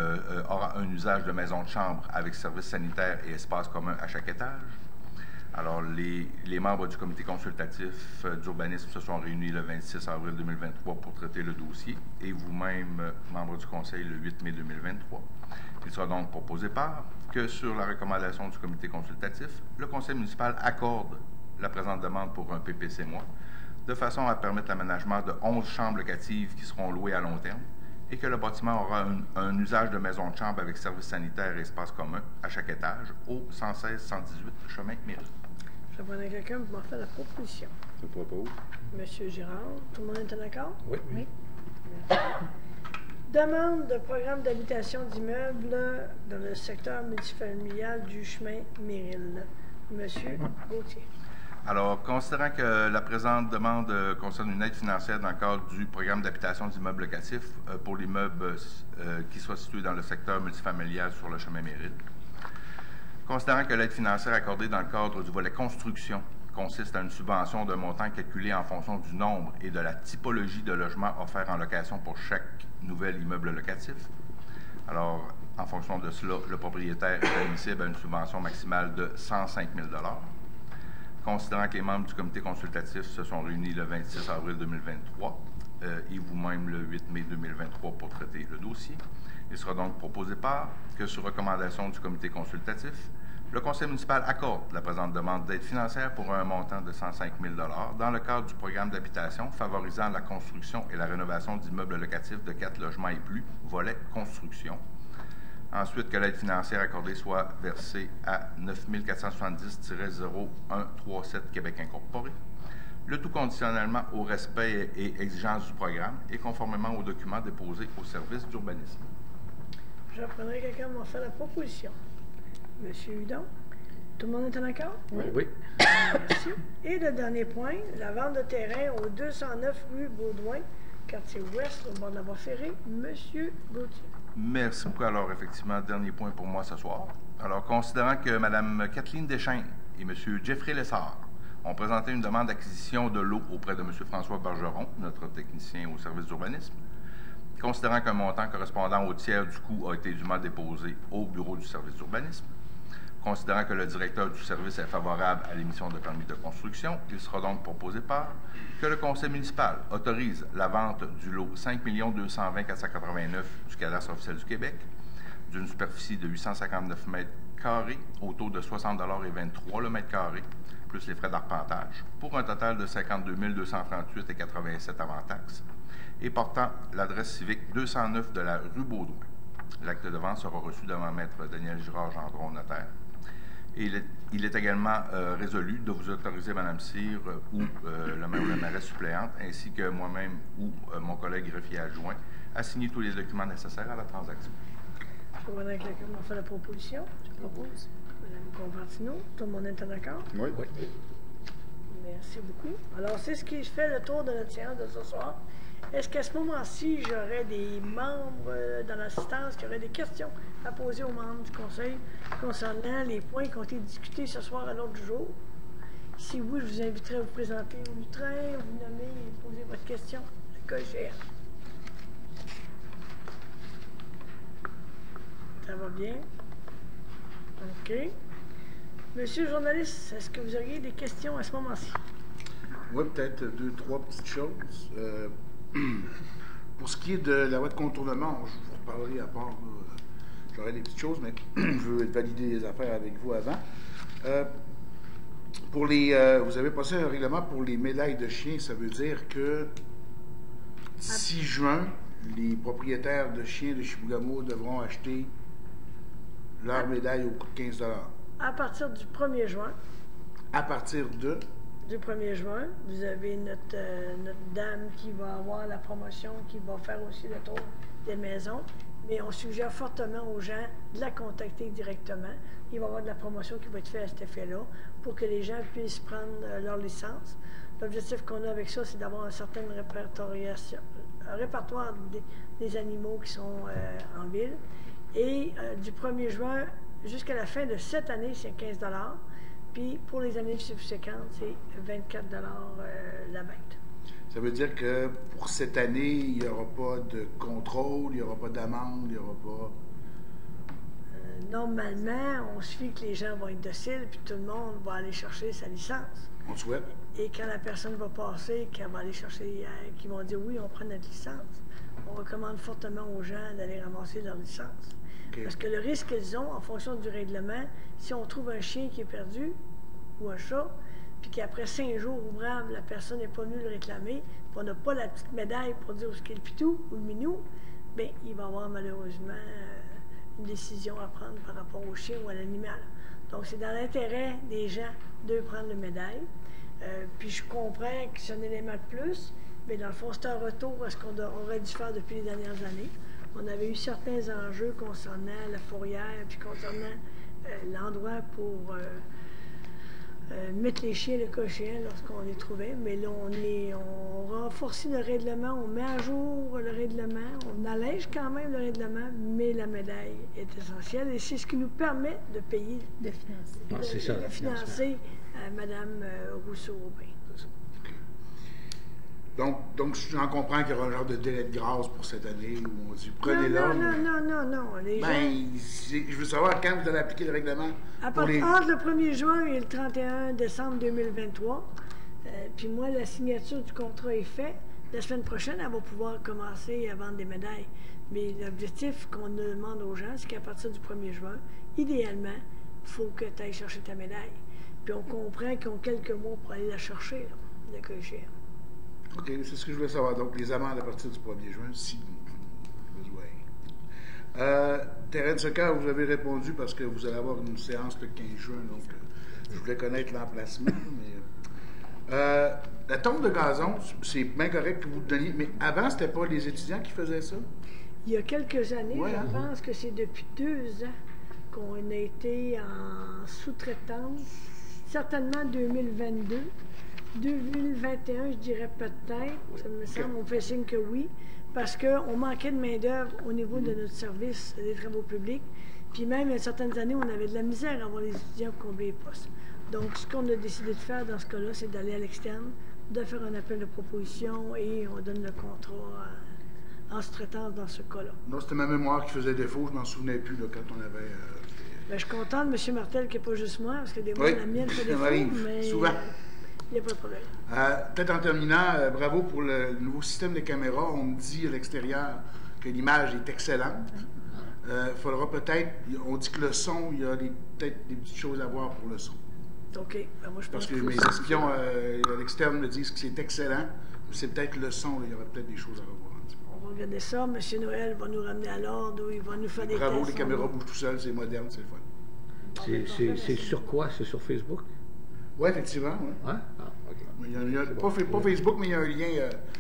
un usage de maison de chambre avec services sanitaires et espaces communs à chaque étage. Alors, les membres du comité consultatif d'urbanisme se sont réunis le 26 avril 2023 pour traiter le dossier et vous-même, membres du conseil, le 8 mai 2023. Il sera donc proposé que sur la recommandation du comité consultatif, le conseil municipal accorde la présente demande pour un PPCMOI de façon à permettre l'aménagement de 11 chambres locatives qui seront louées à long terme et que le bâtiment aura un usage de maison de chambre avec services sanitaires et espaces communs à chaque étage au 116-118 chemin Méril. Je vais prendre quelqu'un pour m'en faire la proposition. Je propose. Monsieur Girard, tout le monde est en accord? Oui. Merci. Demande de programme d'habitation d'immeubles dans le secteur multifamilial du chemin Méril. Monsieur Gauthier. Alors, considérant que la présente demande concerne une aide financière dans le cadre du programme d'habitation d'immeubles locatifs pour l'immeuble qui soit situé dans le secteur multifamilial sur le chemin Méril, considérant que l'aide financière accordée dans le cadre du volet construction consiste à une subvention d'un montant calculé en fonction du nombre et de la typologie de logements offerts en location pour chaque nouvel immeuble locatif. Alors, en fonction de cela, le propriétaire est admissible à une subvention maximale de 105 000 $. Considérant que les membres du comité consultatif se sont réunis le 26 avril 2023 et vous-même le 8 mai 2023 pour traiter le dossier, il sera donc proposé que sur recommandation du comité consultatif, le conseil municipal accorde la présente demande d'aide financière pour un montant de 105 000 $ dans le cadre du programme d'habitation favorisant la construction et la rénovation d'immeubles locatifs de 4 logements et plus, volet construction. Ensuite, que l'aide financière accordée soit versée à 9470-0137 Québec Incorporé, le tout conditionnellement au respect et exigences du programme et conformément aux documents déposés au service d'urbanisme. Je prendrai quelqu'un pour m'en faire la proposition. Monsieur Hudon, tout le monde est en accord? Oui. Merci. Et le dernier point, la vente de terrain au 209 rue Baudouin, quartier ouest, au bord de la voie ferrée. Monsieur Gauthier. Merci beaucoup. Alors, effectivement, dernier point pour moi ce soir. Alors, considérant que Mme Kathleen Deschaines et M. Jeffrey Lessard ont présenté une demande d'acquisition de l'eau auprès de M. François Bergeron, notre technicien au service d'urbanisme, considérant qu'un montant correspondant au tiers du coût a été dûment déposé au bureau du service d'urbanisme, considérant que le directeur du service est favorable à l'émission de permis de construction, il sera donc proposé que le conseil municipal autorise la vente du lot 5 220 489 du cadastre officiel du Québec, d'une superficie de 859 mètres carrés au taux de 60,23 $ le mètre carré, plus les frais d'arpentage, pour un total de 52 238,87 avant taxes, et portant l'adresse civique 209 de la rue Baudouin. L'acte de vente sera reçu devant Maître Daniel Girard-Gendron, notaire. Et il est également résolu de vous autoriser, Mme Cyr, ou le maire ou la mairesse suppléante, ainsi que moi-même ou mon collègue greffier adjoint, à signer tous les documents nécessaires à la transaction. Je vais avec quelqu'un pour faire la proposition. Je propose. Mme Conventino, tout le monde est en accord? Oui. Merci. Merci beaucoup. Alors, c'est ce qui fait le tour de notre séance de ce soir. Est-ce qu'à ce moment-ci, j'aurais des membres dans l'assistance qui auraient des questions à poser aux membres du Conseil concernant les points qui ont été discutés ce soir à l'ordre du jour? Si oui, je vous inviterai à vous présenter au lutrin, vous nommer et poser votre question, le cas échéant. Ça va bien? OK. Monsieur le journaliste, est-ce que vous auriez des questions à ce moment-ci? Oui, peut-être 2, 3 petites choses. Pour ce qui est de la loi de contournement, je vous reparlerai à part, j'aurai des petites choses, mais je veux valider les affaires avec vous avant. Pour les, vous avez passé un règlement pour les médailles de chiens, ça veut dire que 6 juin, les propriétaires de chiens de Chibougamau devront acheter leur médaille au coût de 15 $. À partir du 1er juin. À partir de? Du 1er juin, vous avez notre dame qui va avoir la promotion, qui va faire aussi le tour des maisons, mais on suggère fortement aux gens de la contacter directement. Il va y avoir de la promotion qui va être faite à cet effet-là pour que les gens puissent prendre leur licence. L'objectif qu'on a avec ça, c'est d'avoir un certain répertoire des animaux qui sont en ville. Et du 1er juin jusqu'à la fin de cette année, c'est 15 $. Puis pour les années subséquentes, c'est 24 $ la vente. Ça veut dire que pour cette année, il n'y aura pas de contrôle, il n'y aura pas d'amende, il n'y aura pas... Normalement, on suffit que les gens vont être dociles, puis tout le monde va aller chercher sa licence. On souhaite. Et quand la personne va passer, qu'elle va aller chercher, qu'ils vont dire oui, on prend notre licence, on recommande fortement aux gens d'aller ramasser leur licence. Okay. Parce que le risque qu'ils ont, en fonction du règlement, si on trouve un chien qui est perdu, ou un chat, puis qu'après 5 jours ouvrables, la personne n'est pas venue le réclamer, puis on n'a pas la petite médaille pour dire où est-ce qu'est le pitou ou le minou, bien, il va y avoir malheureusement une décision à prendre par rapport au chien ou à l'animal. Donc, c'est dans l'intérêt des gens de prendre le médaille. Puis je comprends que c'est un élément de plus, mais dans le fond, c'est un retour à ce qu'on aurait dû faire depuis les dernières années. On avait eu certains enjeux concernant la fourrière, puis concernant l'endroit pour mettre les chiens, le cochon, lorsqu'on les trouvait. Mais là, on renforce le règlement, on met à jour le règlement, on allège quand même le règlement, mais la médaille est essentielle et c'est ce qui nous permet de payer, de financer Mme Rousseau-Aubin. Donc, j'en comprends qu'il y aura un genre de délai de grâce pour cette année où on dit prenez-la. Non. Les gens... Je veux savoir quand vous allez appliquer le règlement. Entre le 1er juin et le 31 décembre 2023. Puis moi, la signature du contrat est faite. La semaine prochaine, elle va pouvoir commencer à vendre des médailles. Mais l'objectif qu'on demande aux gens, c'est qu'à partir du 1er juin, idéalement, il faut que tu ailles chercher ta médaille. Puis on comprend qu'ils ont quelques mois pour aller la chercher, là, le cas échéant. OK, c'est ce que je voulais savoir. Donc, les amendes à partir du 1er juin, si besoin. Terrain Soccer, vous avez répondu parce que vous allez avoir une séance le 15 juin, donc je voulais connaître l'emplacement. La tombe de gazon, c'est bien correct que vous le donniez, mais avant, c'était pas les étudiants qui faisaient ça? Il y a quelques années, je pense que c'est depuis 2 ans qu'on a été en sous-traitance, certainement 2022. 2021, je dirais peut-être, ça me semble, on fait signe que oui, parce qu'on manquait de main-d'œuvre au niveau de notre service des travaux publics. Puis même, il y a certaines années, on avait de la misère à avoir les étudiants pour combler les postes. Donc, ce qu'on a décidé de faire dans ce cas-là, c'est d'aller à l'externe, de faire un appel de proposition et on donne le contrat en sous-traitance dans ce cas-là. Non, c'était ma mémoire qui faisait défaut, je m'en souvenais plus là, quand on avait... Bien, je suis contente, M. Martel, qu'il n'y ait pas juste moi, parce que des fois, la mienne fait défaut, mais... souvent. Il n'y a pas de problème. Peut-être en terminant, bravo pour le nouveau système de caméras. On me dit à l'extérieur que l'image est excellente. Il faudra peut-être, on dit que le son, il y a peut-être des petites choses à voir pour le son. OK. Ben moi, je pense parce que mes espions à l'externe me disent que c'est excellent. C'est peut-être le son, là, il y aura peut-être des choses à revoir. On va regarder ça. M. Noël va nous ramener à l'ordre, il va nous faire des tests. Bravo, les caméras bougent tout seuls, c'est moderne, c'est le fun. C'est sur quoi? C'est sur Facebook? Oui, effectivement. Ouais. Ah, OK. Pas Facebook, mais il y a un lien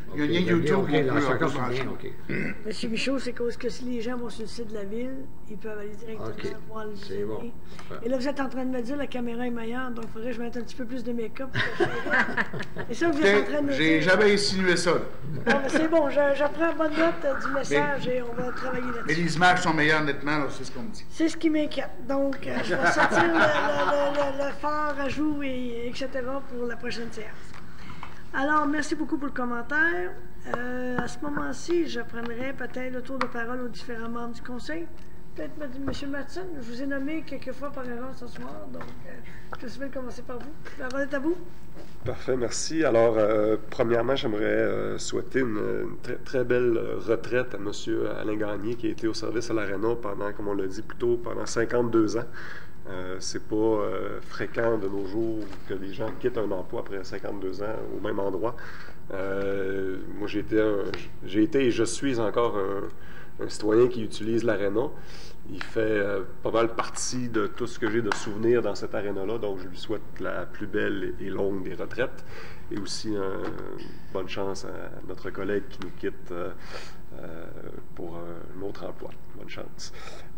Il y a un lien YouTube OK, là, chacun son lien, OK. Monsieur Michaud, c'est cause que si les gens vont sur le site de la ville, ils peuvent aller directement OK. voir le C'est vidéo. bon. Et là, vous êtes en train de me dire que la caméra est meilleure, donc il faudrait que je mette un petit peu plus de make-up. Et ça, vous êtes en train de me dire. J'ai jamais insinué ça. Là. Bon, mais c'est bon, j'apprends bonne note du message et on va travailler Mais là-dessus. les images sont meilleures, nettement, là, c'est ce qu'on me dit. C'est ce qui m'inquiète. Donc, je vais sortir le fort ajout, et etc. pour la prochaine séance. Alors, merci beaucoup pour le commentaire. À ce moment-ci, je prendrai peut-être le tour de parole aux différents membres du Conseil. Peut-être M. Matson, je vous ai nommé quelques fois par erreur ce soir, donc je vais commencer par vous. La parole est à vous. Parfait, merci. Alors, premièrement, j'aimerais souhaiter une très, très belle retraite à M. Alain Gagné, qui a été au service à l'Arena pendant, comme on l'a dit plus tôt, pendant 52 ans. C'est pas fréquent de nos jours que les gens quittent un emploi après 52 ans au même endroit. Moi, j'ai été et je suis encore un citoyen qui utilise l'Arena. Il fait pas mal partie de tout ce que j'ai de souvenirs dans cette aréna-là, donc je lui souhaite la plus belle et longue des retraites. Et aussi bonne chance à notre collègue qui nous quitte pour un autre emploi. Bonne chance.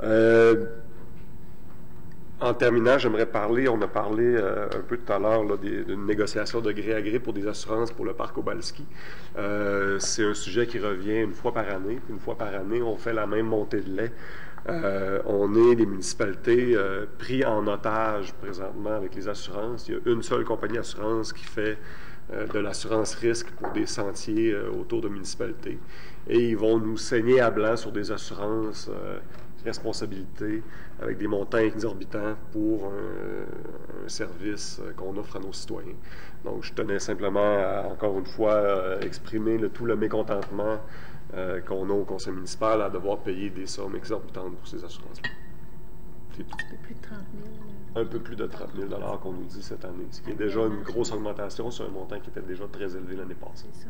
En terminant, j'aimerais parler, on a parlé un peu tout à l'heure d'une négociation de gré à gré pour des assurances pour le parc Obalski. C'est un sujet qui revient une fois par année. Une fois par année, on fait la même montée de lait. On est des municipalités pris en otage présentement avec les assurances. Il y a une seule compagnie d'assurance qui fait de l'assurance risque pour des sentiers autour de municipalités. Et ils vont nous saigner à blanc sur des assurances responsabilité avec des montants exorbitants pour un service qu'on offre à nos citoyens. Donc, je tenais simplement à, encore une fois, exprimer tout le mécontentement qu'on a au conseil municipal à devoir payer des sommes exorbitantes pour ces assurances-là. C'est tout. Un peu plus de 30 000. Un peu plus de 30 000 $ qu'on nous dit cette année, ce qui est déjà une grosse augmentation sur un montant qui était déjà très élevé l'année passée. C'est ça.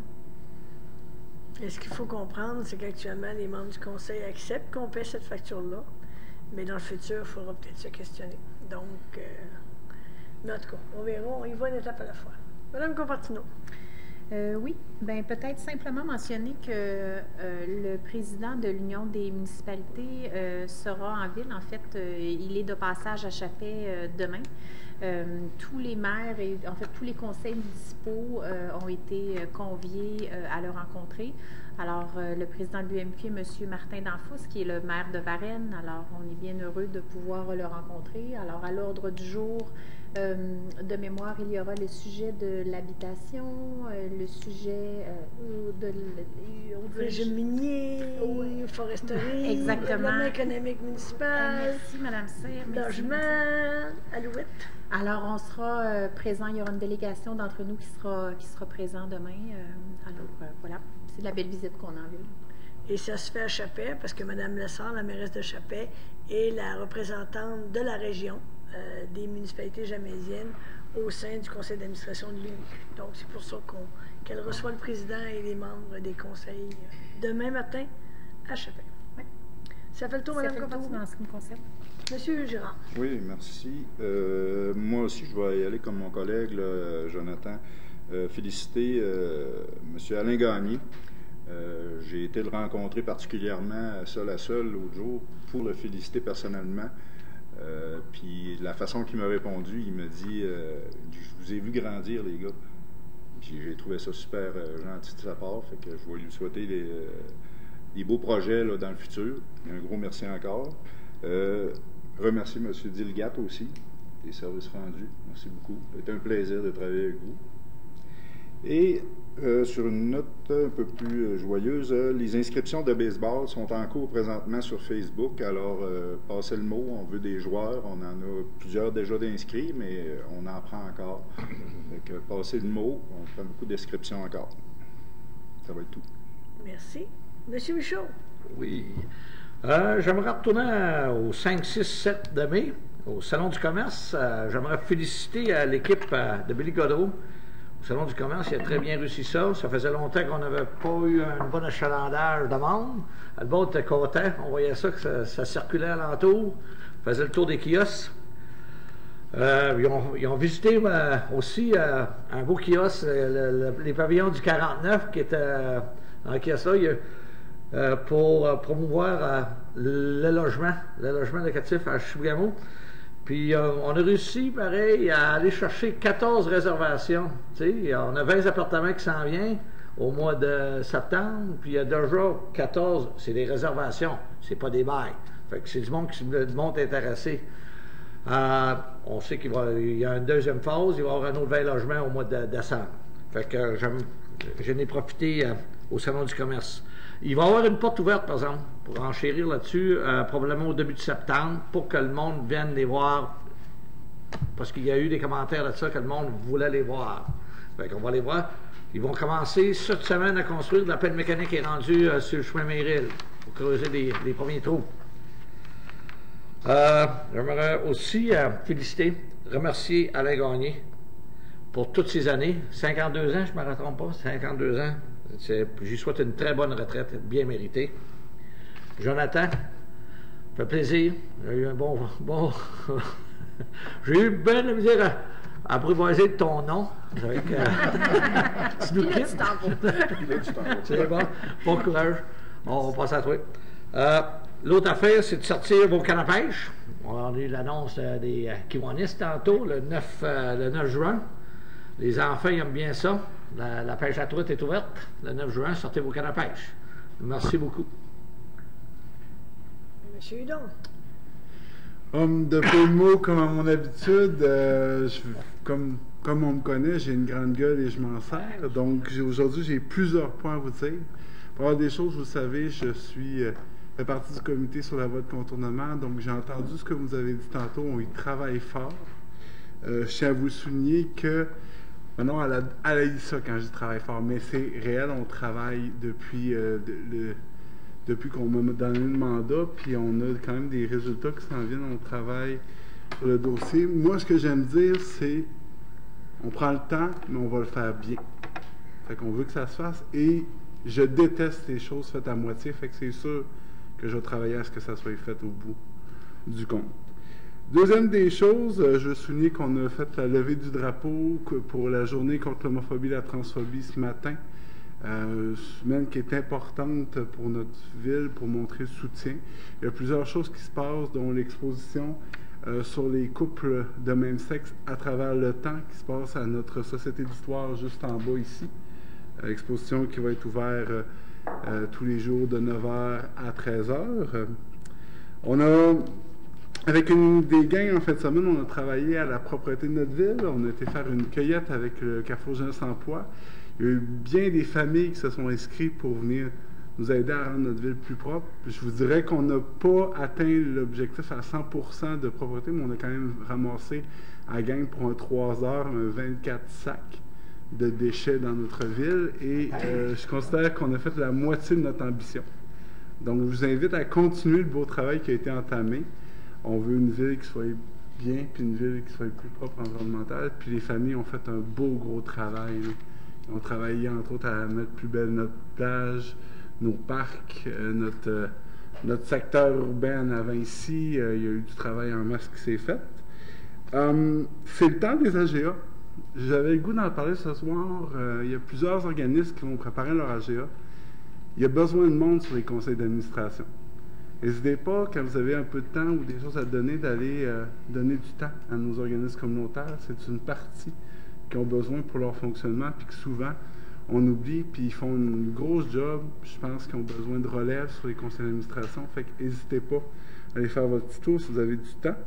Et ce qu'il faut comprendre, c'est qu'actuellement, les membres du Conseil acceptent qu'on paie cette facture-là, mais dans le futur, il faudra peut-être se questionner. Donc, mais en tout cas, on verra, on y va une étape à la fois. Madame Compartino. Oui, bien peut-être simplement mentionner que le président de l'Union des municipalités sera en ville. En fait, il est de passage à Chappais demain. Tous les maires et en fait tous les conseils municipaux ont été conviés à le rencontrer. Alors, le président de l'UMQ, M. Martin Danfous, qui est le maire de Varennes, alors on est bien heureux de pouvoir le rencontrer. Alors, à l'ordre du jour, de mémoire, il y aura le sujet de l'habitation, le sujet de régime minier, foresterie, développement économique municipal, merci, Mme Cyr, logement, alouette. Alors, on sera présent, il y aura une délégation d'entre nous qui sera présent demain. Alors, voilà, c'est la belle visite qu'on a en ville. Et ça se fait à Chappais, parce que Mme Lessard, la mairesse de Chappais, est la représentante de la région des municipalités jamésiennes au sein du conseil d'administration de l'UMQ. Donc, c'est pour ça qu'elle reçoit le président et les membres des conseils demain matin à Chappais. Oui. Ça fait le tour, Mme Compartino, dans ce qui me concerne. Monsieur Girard. Oui, merci. Moi aussi, je vais y aller comme mon collègue, là, Jonathan. Féliciter M. Alain Gagné. J'ai été le rencontrer particulièrement seul à seul l'autre jour pour le féliciter personnellement. Puis la façon qu'il m'a répondu, il me dit je vous ai vu grandir, les gars. Puis j'ai trouvé ça super gentil de sa part. Fait que je vais lui souhaiter des beaux projets là, dans le futur. Un gros merci encore. Remercier M. Dilgat aussi, des services rendus. Merci beaucoup. C'était un plaisir de travailler avec vous. Et sur une note un peu plus joyeuse, les inscriptions de baseball sont en cours présentement sur Facebook. Alors, passez le mot, on veut des joueurs. On en a plusieurs déjà d'inscrits, mais on en prend encore. Donc, passez le mot, on prend beaucoup d'inscriptions encore. Ça va être tout. Merci. Monsieur Michaud. Oui. J'aimerais retourner au 5, 6, 7 de mai, au Salon du commerce. J'aimerais féliciter l'équipe de Billy Godreau. Au Salon du commerce, il a très bien réussi ça. Ça faisait longtemps qu'on n'avait pas eu un bon achalandage de membres. Le monde était content. On voyait ça, que ça circulait alentour. Faisait le tour des kiosques. Ils ont visité aussi un beau kiosque, les pavillons du 49 qui était dans le kiosque-là, pour promouvoir le logement locatif à Chibougamau. Puis on a réussi, pareil, à aller chercher 14 réservations. On a 20 appartements qui s'en viennent au mois de septembre, puis il y a déjà 14, c'est des réservations, c'est pas des bails. Fait que c'est du monde intéressé. On sait qu'il y a une deuxième phase, il va y avoir un autre 20 logements au mois de décembre. Fait que j'en ai profité au Salon du commerce. Il va y avoir une porte ouverte, par exemple, pour enchérir là-dessus, probablement au début de septembre, pour que le monde vienne les voir, parce qu'il y a eu des commentaires de ça, que le monde voulait les voir. Fait qu'on va les voir. Ils vont commencer cette semaine à construire. La pelle mécanique est rendue sur le chemin Méril, pour creuser les premiers trous. J'aimerais aussi remercier Alain Gagné pour toutes ces années. 52 ans, je ne me trompe pas, 52 ans. J'y souhaite une très bonne retraite, bien méritée. Jonathan, ça fait plaisir. J'ai eu un bon... J'ai eu bien de misère à apprivoiser ton nom. Avec, tu nous quittes. C'est bon. Bon courage. On va passer à toi. L'autre affaire, c'est de sortir vos cannes à pêche. On a eu l'annonce des Kiwanis tantôt, le 9 juin. Les enfants ils aiment bien ça. La pêche à truite est ouverte. Le 9 juin, sortez vos cannes à pêche. Merci beaucoup. Monsieur Hudon. Homme de peu de mots, comme à mon habitude, comme on me connaît, j'ai une grande gueule et je m'en sers. Donc aujourd'hui, j'ai plusieurs points à vous dire. Pour avoir des choses, vous savez, je fais partie du comité sur la voie de contournement. Donc j'ai entendu ce que vous avez dit tantôt, on y travaille fort. Je tiens à vous souligner que maintenant, elle a dit ça quand je dis travaille fort, mais c'est réel, on travaille depuis qu'on m'a donné le mandat, puis on a quand même des résultats qui s'en viennent, on travaille sur le dossier. Moi, ce que j'aime dire, c'est on prend le temps, mais on va le faire bien. Fait qu'on veut que ça se fasse, et je déteste les choses faites à moitié, fait que c'est sûr que je vais travailler à ce que ça soit fait au bout du compte. Deuxième des choses, je veux souligner qu'on a fait la levée du drapeau pour la journée contre l'homophobie et la transphobie ce matin. Semaine qui est importante pour notre ville, pour montrer le soutien. Il y a plusieurs choses qui se passent, dont l'exposition sur les couples de même sexe à travers le temps, qui se passe à notre Société d'histoire juste en bas ici. Exposition qui va être ouverte tous les jours de 9h à 13h. On a... Avec une des gangs en fin de semaine, on a travaillé à la propreté de notre ville. On a été faire une cueillette avec le Carrefour Jeunesse Emploi. Il y a eu bien des familles qui se sont inscrites pour venir nous aider à rendre notre ville plus propre. Je vous dirais qu'on n'a pas atteint l'objectif à 100% de propreté, mais on a quand même ramassé à gang pour un 3 heures, 24 sacs de déchets dans notre ville. Et je considère qu'on a fait la moitié de notre ambition. Donc, je vous invite à continuer le beau travail qui a été entamé. On veut une ville qui soit bien, puis une ville qui soit plus propre environnementale. Puis les familles ont fait un beau gros travail. Là. Ils ont travaillé entre autres à mettre plus belle notre plage, nos parcs, notre secteur urbain en avant ici. Il y a eu du travail en masse qui s'est fait. C'est le temps des AGA. J'avais le goût d'en parler ce soir. Il y a plusieurs organismes qui vont préparer leur AGA. Il y a besoin de monde sur les conseils d'administration. N'hésitez pas, quand vous avez un peu de temps ou des choses à donner, d'aller donner du temps à nos organismes communautaires. C'est une partie qui ont besoin pour leur fonctionnement, puis que souvent, on oublie, puis ils font une grosse job. Je pense qu'ils ont besoin de relève sur les conseils d'administration. Fait que n'hésitez pas à aller faire votre petit tour si vous avez du temps.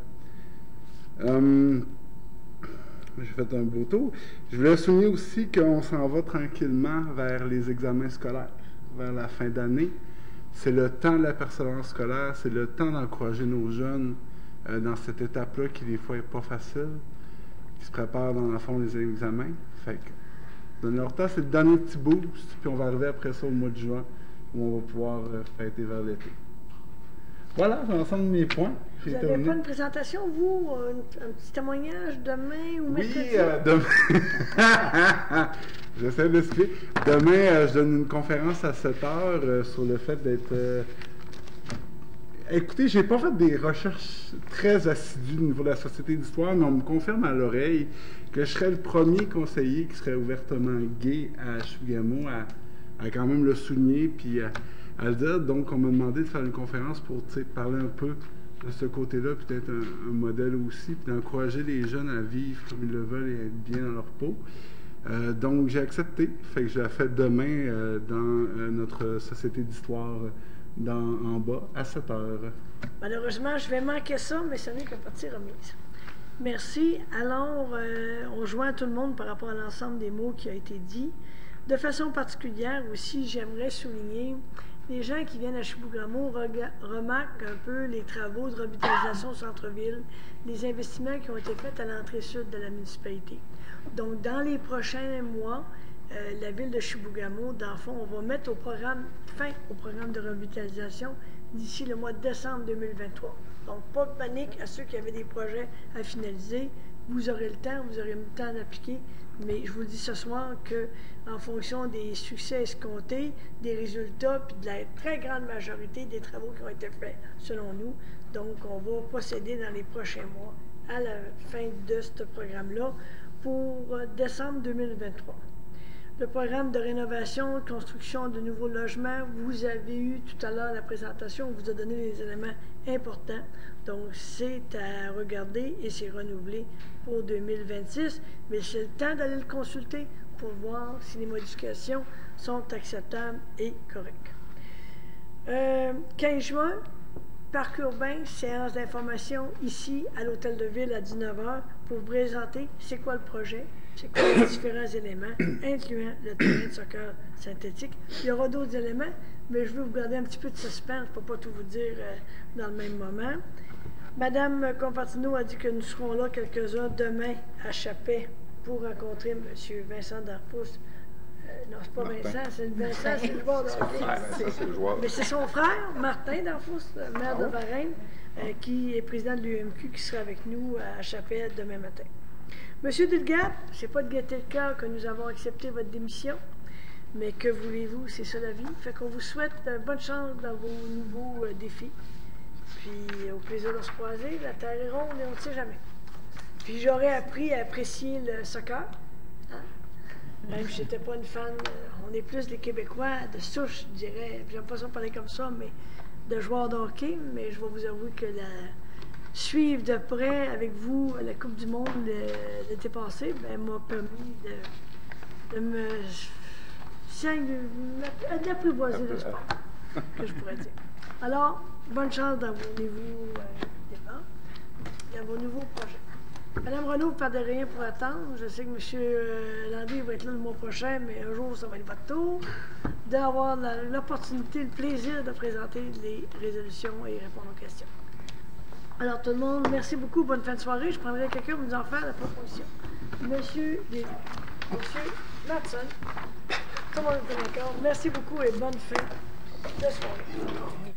J'ai fait un beau tour. Je voulais souligner aussi qu'on s'en va tranquillement vers les examens scolaires, vers la fin d'année. C'est le temps de la persévérance scolaire, c'est le temps d'encourager nos jeunes dans cette étape-là qui, des fois, n'est pas facile, qui se préparent dans le fond des examens. Fait que, donner leur temps, c'est le dernier petit boost, puis on va arriver après ça au mois de juin, où on va pouvoir fêter vers l'été. Voilà, c'est l'ensemble de mes points. Vous n'avez pas une présentation, vous, un petit témoignage demain ou mercredi? Oui, demain. J'essaie d'expliquer. Demain, je donne une conférence à 7h sur le fait d'être Écoutez, j'ai pas fait des recherches très assidues au niveau de la Société d'histoire, mais on me confirme à l'oreille que je serais le premier conseiller qui serait ouvertement gay à Chibougamau à quand même le souligner puis à le dire. Donc, on m'a demandé de faire une conférence pour parler un peu de ce côté-là, peut-être un modèle aussi, puis d'encourager les jeunes à vivre comme ils le veulent et à être bien dans leur peau. Donc, j'ai accepté. Fait que je la fais demain dans notre Société d'histoire en bas à 7 heures. Malheureusement, je vais manquer ça, mais ce n'est que partie remise. Merci. Alors, on joint tout le monde par rapport à l'ensemble des mots qui ont été dits. De façon particulière aussi, j'aimerais souligner les gens qui viennent à Chibougamau remarquent un peu les travaux de revitalisation au centre-ville, les investissements qui ont été faits à l'entrée sud de la municipalité. Donc, dans les prochains mois, la ville de Chibougamau, dans le fond, on va mettre fin au programme de revitalisation d'ici le mois de décembre 2023. Donc, pas de panique à ceux qui avaient des projets à finaliser. Vous aurez le temps, vous aurez le temps d'appliquer, mais je vous dis ce soir qu'en fonction des succès escomptés, des résultats, puis de la très grande majorité des travaux qui ont été faits, selon nous, donc on va procéder dans les prochains mois à la fin de ce programme-là pour décembre 2023. Le programme de rénovation, de construction de nouveaux logements, vous avez eu tout à l'heure la présentation, on vous a donné des éléments importants. Donc, c'est à regarder et c'est renouvelé pour 2026. Mais c'est le temps d'aller le consulter pour voir si les modifications sont acceptables et correctes. 15 juin, Parc urbain, séance d'information ici à l'Hôtel de Ville à 19h pour vous présenter c'est quoi le projet, c'est quoi les différents éléments, incluant le terrain de soccer synthétique. Il y aura d'autres éléments, mais je veux vous garder un petit peu de suspense pour ne pas tout vous dire dans le même moment. Madame Confortino a dit que nous serons là quelques-uns demain à Chapet pour rencontrer M. Vincent Darfous. Non, c'est pas Vincent, c'est Vincent, c'est le joueur Darfous. Mais c'est son frère, Martin Darfous, maire de Varennes, qui est président de l'UMQ, qui sera avec nous à Chapet demain matin. Monsieur Delgap, c'est pas de gaieté le cœur que nous avons accepté votre démission, mais que voulez-vous, c'est ça la vie. Fait qu'on vous souhaite bonne chance dans vos nouveaux défis. Puis au plaisir de se croiser, la terre est ronde et on ne sait jamais. Puis j'aurais appris à apprécier le soccer. Hein? Même si je n'étais pas une fan, on est plus des Québécois de souche, je dirais. J'aime pas ça parler comme ça, mais de joueurs de hockey. Mais je vais vous avouer que suivre de près avec vous la Coupe du Monde l'été passé m'a permis d'apprivoiser le sport, que je pourrais dire. Alors, bonne chance dans vos nouveaux débats, dans vos nouveaux projets. Madame Renaud, vous ne perdez rien pour attendre. Je sais que M. Landry va être là le mois prochain, mais un jour, ça va être votre tour d'avoir l'opportunité, le plaisir de présenter les résolutions et répondre aux questions. Alors, tout le monde, merci beaucoup. Bonne fin de soirée. Je prendrai quelqu'un pour nous en faire la proposition. Monsieur Matson, tout le monde est d'accord. Merci beaucoup et bonne fin de soirée.